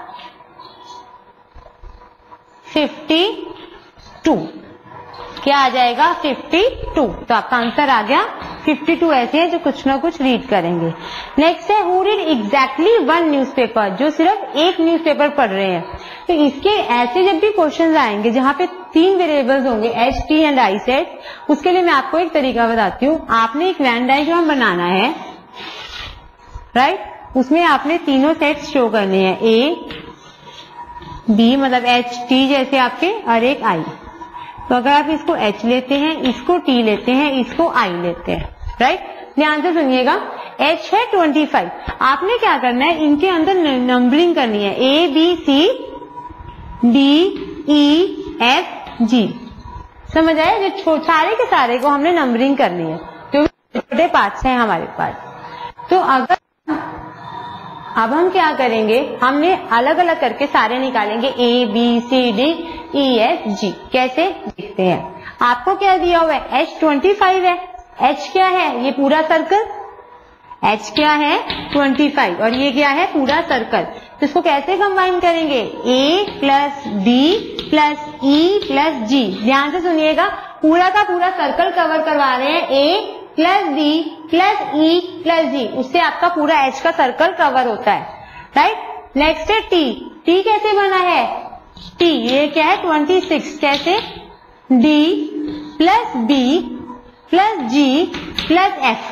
फिफ्टी टू, क्या आ जाएगा फिफ्टी टू। तो आपका आंसर आ गया फिफ्टी टू। ऐसे हैं जो कुछ ना कुछ रीड करेंगे। नेक्स्ट है who read exactly one newspaper, जो सिर्फ एक न्यूज़पेपर पढ़ रहे हैं। तो इसके ऐसे जब भी क्वेश्चंस आएंगे जहां पे तीन वेरिएबल्स होंगे H T and I set, उसके लिए मैं आपको एक तरीका बताती हूँ। आपने एक वेन डायग्राम बनाना है, राइट, उसमें आपने तीनों सेट्स शो करने हैं, ए बी मतलब एच टी जैसे आपके, और एक आई। तो अगर आप इसको एच लेते हैं, इसको टी लेते हैं, इसको आई लेते हैं, राइट, ध्यान से सुनिएगा। एच है ट्वेंटी फाइव, आपने क्या करना है, इनके अंदर नंबरिंग करनी है, A B C D E F G, समझ आया। जो सारे के सारे को हमने नंबरिंग करनी है, क्योंकि छोटे पार्ट्स हैं हमारे पास। तो अगर अब हम क्या करेंगे, हमने अलग अलग करके सारे निकालेंगे, A B C D E F G. कैसे देखते हैं, आपको क्या दिया हुआ है, एच ट्वेंटी फाइव है, एच क्या है, ये पूरा सर्कल, एच क्या है ट्वेंटी फाइव, और ये क्या है पूरा सर्कल। तो इसको कैसे कंबाइन करेंगे, A plus D plus E plus G. ध्यान से सुनिएगा, पूरा का पूरा सर्कल कवर करवा रहे हैं, A plus D plus E plus G, उससे आपका पूरा एच का सर्कल कवर होता है, राइट। नेक्स्ट है टी, टी कैसे बना है, टी ये क्या है ट्वेंटी सिक्स, कैसे, D plus B plus G plus F,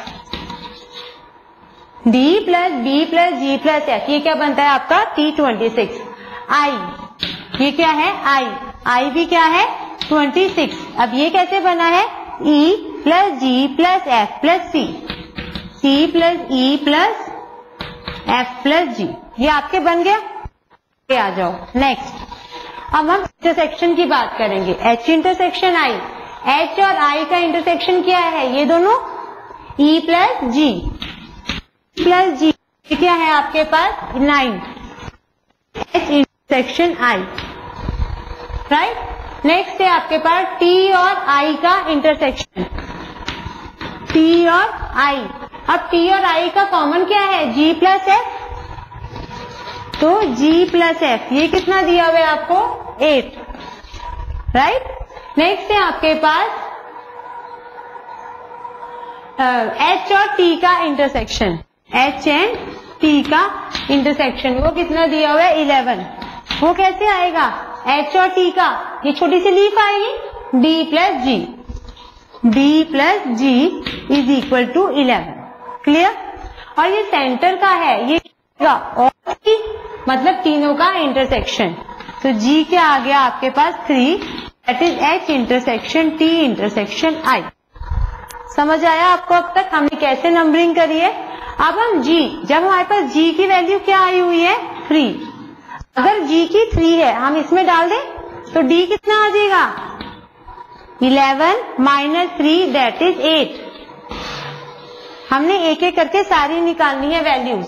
D plus B plus G plus F, ये क्या बनता है आपका टी ट्वेंटी सिक्स। आई, ये क्या है आई, आई भी क्या है ट्वेंटी सिक्स। अब ये कैसे बना है, E plus G plus F plus C, C plus E plus F plus G, ये आपके बन गया। ये आ जाओ नेक्स्ट, अब हम इंटरसेक्शन की बात करेंगे, एच इंटरसेक्शन आई। एच और आई का इंटरसेक्शन क्या है, ये दोनों ई प्लस जी प्लस जी, क्या है आपके पास nine, H intersection I, right. Next है आपके पास टी और आई का इंटरसेक्शन, टी और आई। अब टी और आई का कॉमन क्या है, जी प्लस एफ, तो जी प्लस एफ, ये कितना दिया हुआ है आपको एट, राइट। नेक्स्ट है आपके पास एच और टी का इंटरसेक्शन, एच एंड टी का इंटरसेक्शन, वो कितना दिया हुआ है इलेवन। वो कैसे आएगा, एच और टी का, ये छोटी सी लीफ आएगी, D plus G, D plus G is equal to eleven, clear. और ये सेंटर का है, ये और टी मतलब तीनों का इंटरसेक्शन, तो जी क्या आ गया आपके पास three, that is H intersection T intersection I. समझ आया आपको अब तक हमने कैसे नंबरिंग करी है। अब हम जी, जब हमारे पास जी की वैल्यू क्या आई हुई है थ्री, अगर जी की थ्री है हम इसमें डाल दें तो डी कितना आ जाएगा, eleven minus three that is eight. हमने एक एक करके सारी निकालनी है वैल्यूज।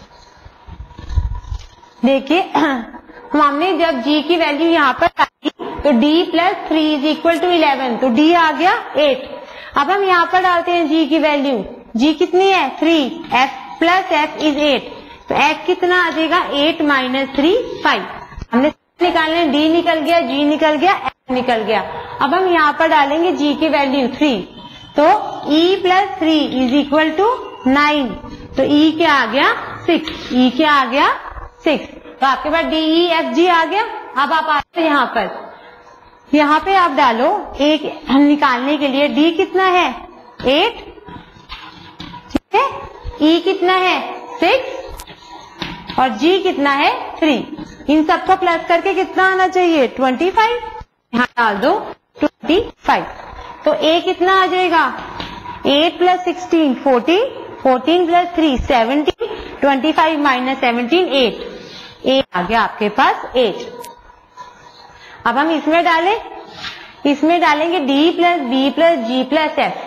देखिए हमने जब जी की वैल्यू यहाँ पर आई तो d plus three is equal to eleven, तो d आ गया एट। अब हम यहाँ पर डालते हैं g की वैल्यू, g कितनी है three, f plus f is eight, तो f कितना आ जाएगा एट माइनस थ्री फाइव। हमने निकालने d निकल गया, g निकल गया, f निकल गया। अब हम यहाँ पर डालेंगे g की वैल्यू थ्री, तो e plus three is equal to nine, तो e क्या आ गया सिक्स, e क्या आ गया सिक्स। तो आपके पास डी ई एफ जी आ गया। अब आप आते यहाँ पर, यहाँ पे आप डालो एक निकालने के लिए, d कितना है एट, ठीक है, e कितना है सिक्स और g कितना है थ्री। इन सबको प्लस करके कितना आना चाहिए ट्वेंटी फाइव, यहाँ डाल दो ट्वेंटी फाइव। तो a कितना आ जाएगा eight plus sixteen fourteen, fourteen plus three seventeen, twenty five minus seventeen eight, A आ गया आपके पास एट। अब हम इसमें डालें, इसमें डालेंगे d plus B plus G plus F,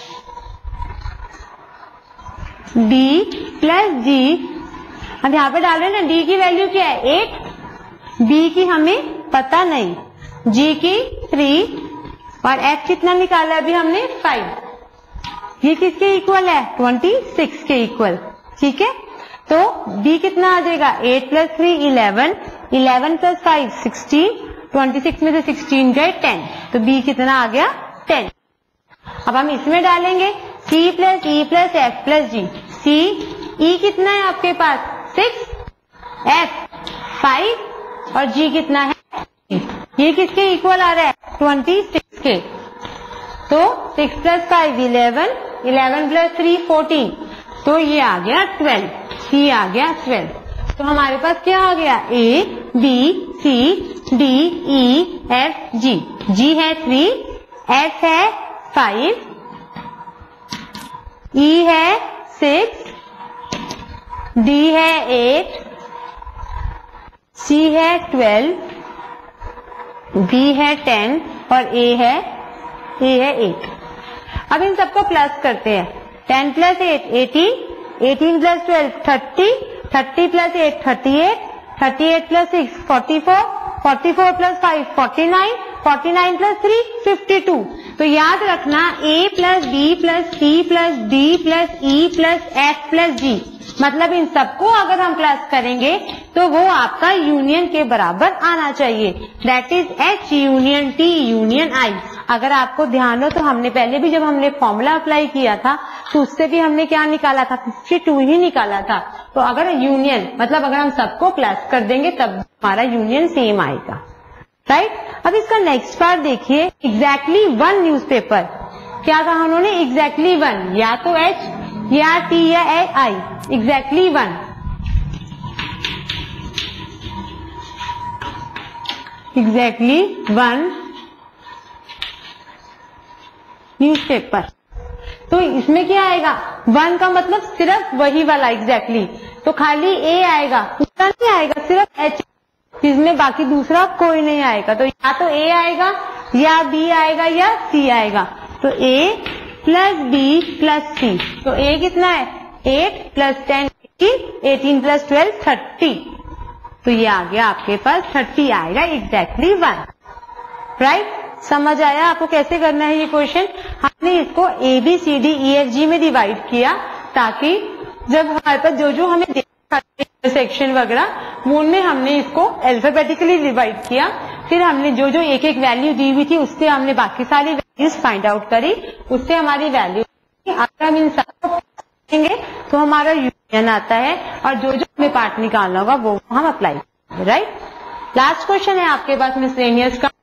d plus G. अब यहाँ पे डाल रहे हैं ना, d की वैल्यू क्या है एट, b की हमें पता नहीं, g की थ्री और f कितना निकाला अभी हमने फाइव। ये किसके इक्वल है ट्वेंटी सिक्स के इक्वल, ठीक है। तो b कितना आ जाएगा eight plus three eleven, eleven plus five sixteen, twenty six में से सिक्सटीन गए टेन, तो b कितना आ गया टेन। अब हम इसमें डालेंगे c plus E plus F plus G, c e कितना है आपके पास सिक्स, f फाइव और g कितना है, ये किसके इक्वल आ रहा है ट्वेंटी सिक्स के। तो six plus five eleven, eleven plus three fourteen, तो ये आ गया ट्वेल्व, c आ गया ट्वेल्व। तो हमारे पास क्या आ गया a b c d e f g, g है थ्री, f है फाइव, e है सिक्स, d है एट, c है ट्वेल्व, b है टेन और a है a है एट। अब इन सबको प्लस करते हैं, ten plus eight eighteen, eighteen plus twelve thirty, thirty plus eight thirty eight, thirty eight plus six forty four, forty four plus five forty nine, forty nine plus three fifty two. तो याद रखना a plus b plus c plus d plus e plus f plus g, मतलब इन सबको अगर हम plus करेंगे तो वो आपका यूनियन के बराबर आना चाहिए, that is h union t union i। अगर आपको ध्यान हो तो हमने पहले भी जब हमने फॉर्मूला अप्लाई किया था तो उससे भी हमने क्या निकाला था फिफ्टी टू ही निकाला था। तो अगर यूनियन मतलब अगर हम सबको प्लस कर देंगे तब हमारा यूनियन सेम आएगा, राइट। अब इसका नेक्स्ट पार्ट देखिए, एग्जैक्टली वन न्यूज़पेपर, क्या कहा उन्होंने एग्जैक्टली वन, या तो h या t या i, exactly one, exactly one newspaper. तो इसमें क्या आएगा, वन का मतलब सिर्फ वही वाला एग्जैक्टली exactly. तो खाली a आएगा, दूसरा नहीं आएगा, सिर्फ h, इसमें बाकी दूसरा कोई नहीं आएगा। तो या तो a आएगा या b आएगा या c आएगा। तो a plus B plus C, तो a कितना है eight plus ten eighteen, eighteen plus twelve thirty, तो ये आ गया आपके पास थर्टी आएगा एग्जैक्टली वन, राइट। समझ आया आपको कैसे करना है ये क्वेश्चन। हमने इसको A B C D E F G में डिवाइड किया ताकि जब हमारे पास जो जो हमें सेक्शन वगैरह उनमें हमने इसको अल्फाबेटिकली डिवाइड किया, फिर हमने जो जो एक एक वैल्यू दी हुई थी उससे हमने बाकी सारी वैल्यूज फाइंड आउट करी, उससे हमारी वैल्यू अगर हम इन सबको करेंगे तो हमारा यूनियन आता है और जो जो हमें पार्ट निकालना होगा वो हम अप्लाई करेंगे, राइट। लास्ट क्वेश्चन है आपके पास मिसलेनियस का,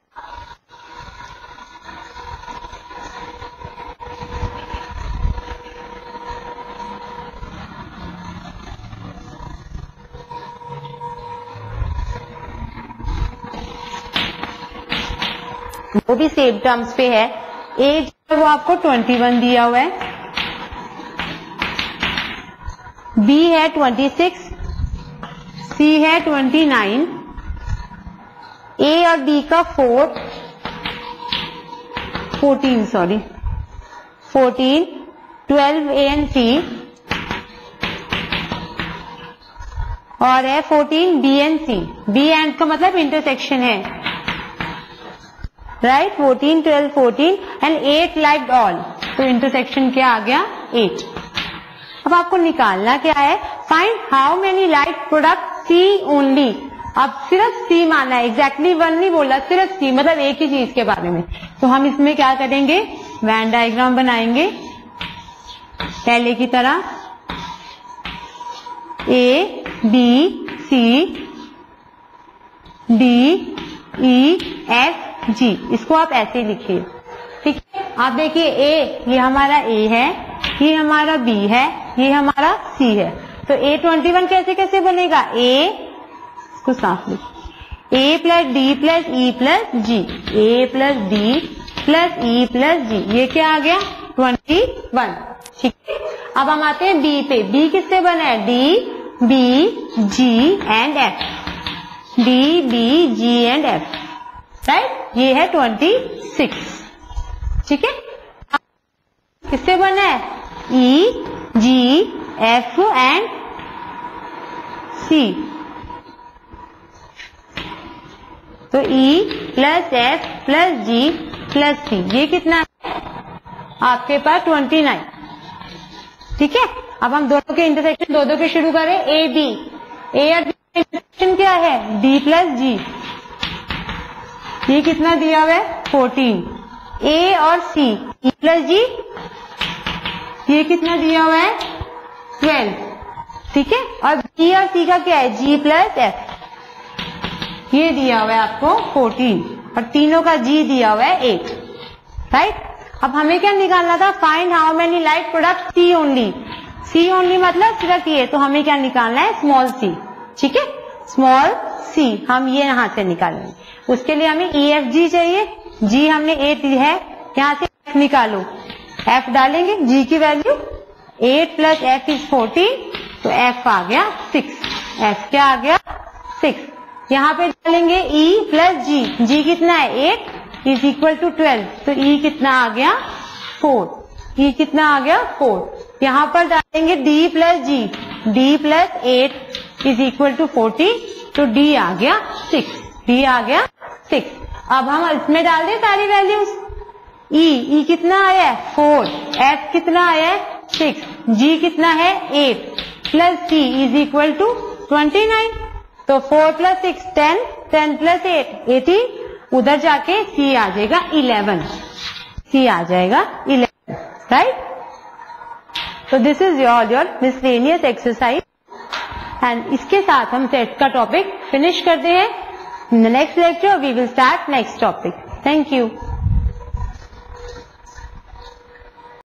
वो भी सेम टर्म्स पे है। एज वो आपको ट्वेंटी वन दिया हुआ है, बी है ट्वेंटी सिक्स, सी है ट्वेंटी नाइन, ए और बी का four fourteen sorry fourteen, twelve A and C और है fourteen B and C. B and का मतलब इंटरसेक्शन है, right, fourteen, twelve, fourteen and eight like all, तो इंटरसेक्शन क्या आ गया, एट। अब आपको निकालना क्या है, find how many like product C only. अब सिर्फ सी माना है, एग्जैक्टली वन नहीं बोला, सिर्फ सी, मतलब एक ही चीज के बारे में। तो हम इसमें क्या करेंगे, वैन डायग्राम बनाएंगे पहले की तरह, A B C D E F G, इसको आप ऐसे लिखिए, ठीक है। आप देखिए ए, ये हमारा ए है, ये हमारा बी है, ये हमारा सी है, तो ए ट्वेंटी वन कैसे कैसे बनेगा, ए, इसको साफ लिख, A plus D plus E plus G, A plus D plus E plus G, ये क्या आ गया, ट्वेंटी वन, ठीक है। अब हम आते हैं बी पे, बी किससे बना है, D B G and F, D B G and F, right, ये है ट्वेंटी सिक्स, ठीक है। किससे बना है, ई जी एफ एंड सी, तो E plus F plus G plus C, ये कितना है आपके पास, ट्वेंटी नाइन, ठीक है। अब हम दोनों के इंटरसेक्शन दो दो के शुरू करें, ए बी, ए और बी इंटरसेक्शन क्या है, डी प्लस जी, ये कितना दिया हुआ है, फोर्टीन, ए और सी, ई प्लस जी, ये कितना दिया हुआ है, ट्वेल्व, ठीक है। और बी और सी का क्या है, जी प्लस एफ, ये दिया हुआ है आपको फोर्टीन, और तीनों का जी दिया हुआ है एट, राइट। अब हमें क्या निकालना था, find how many like product C only, C only मतलब सिर्फ ये, तो हमें क्या निकालना है, स्मॉल सी, ठीक है, स्मॉल सी, हम ये यहां से निकालेंगे। उसके लिए हमें ई एफ जी चाहिए, जी हमने एट है, यहां से एफ निकालो, एफ डालेंगे, जी की value eight plus F is fourteen, तो एफ आ गया सिक्स, एफ क्या आ गया, सिक्स। यहाँ पे डालेंगे ई प्लस जी, जी कितना है, eight is equal to twelve, तो ई कितना आ गया, फोर, ई कितना आ गया, फोर। यहाँ पर डालेंगे D plus G, D plus eight is equal to fourteen, तो डी आ गया सिक्स, डी आ गया सिक्स। अब हम इसमें डाल दें सारी वैल्यूज, ई, ई कितना आया है, फोर, एफ कितना आया है, सिक्स, जी कितना है, eight, plus C is equal to twenty nine, तो four plus six ten, ten plus eight eighteen, उधर जाके सी आ जाएगा इलेवन, सी आ जाएगा इलेवन, राइट। तो this is your your miscellaneous exercise, and इसके साथ हम सेट का टॉपिक फिनिश करते हैं। In the next lecture we will start next topic. Thank you.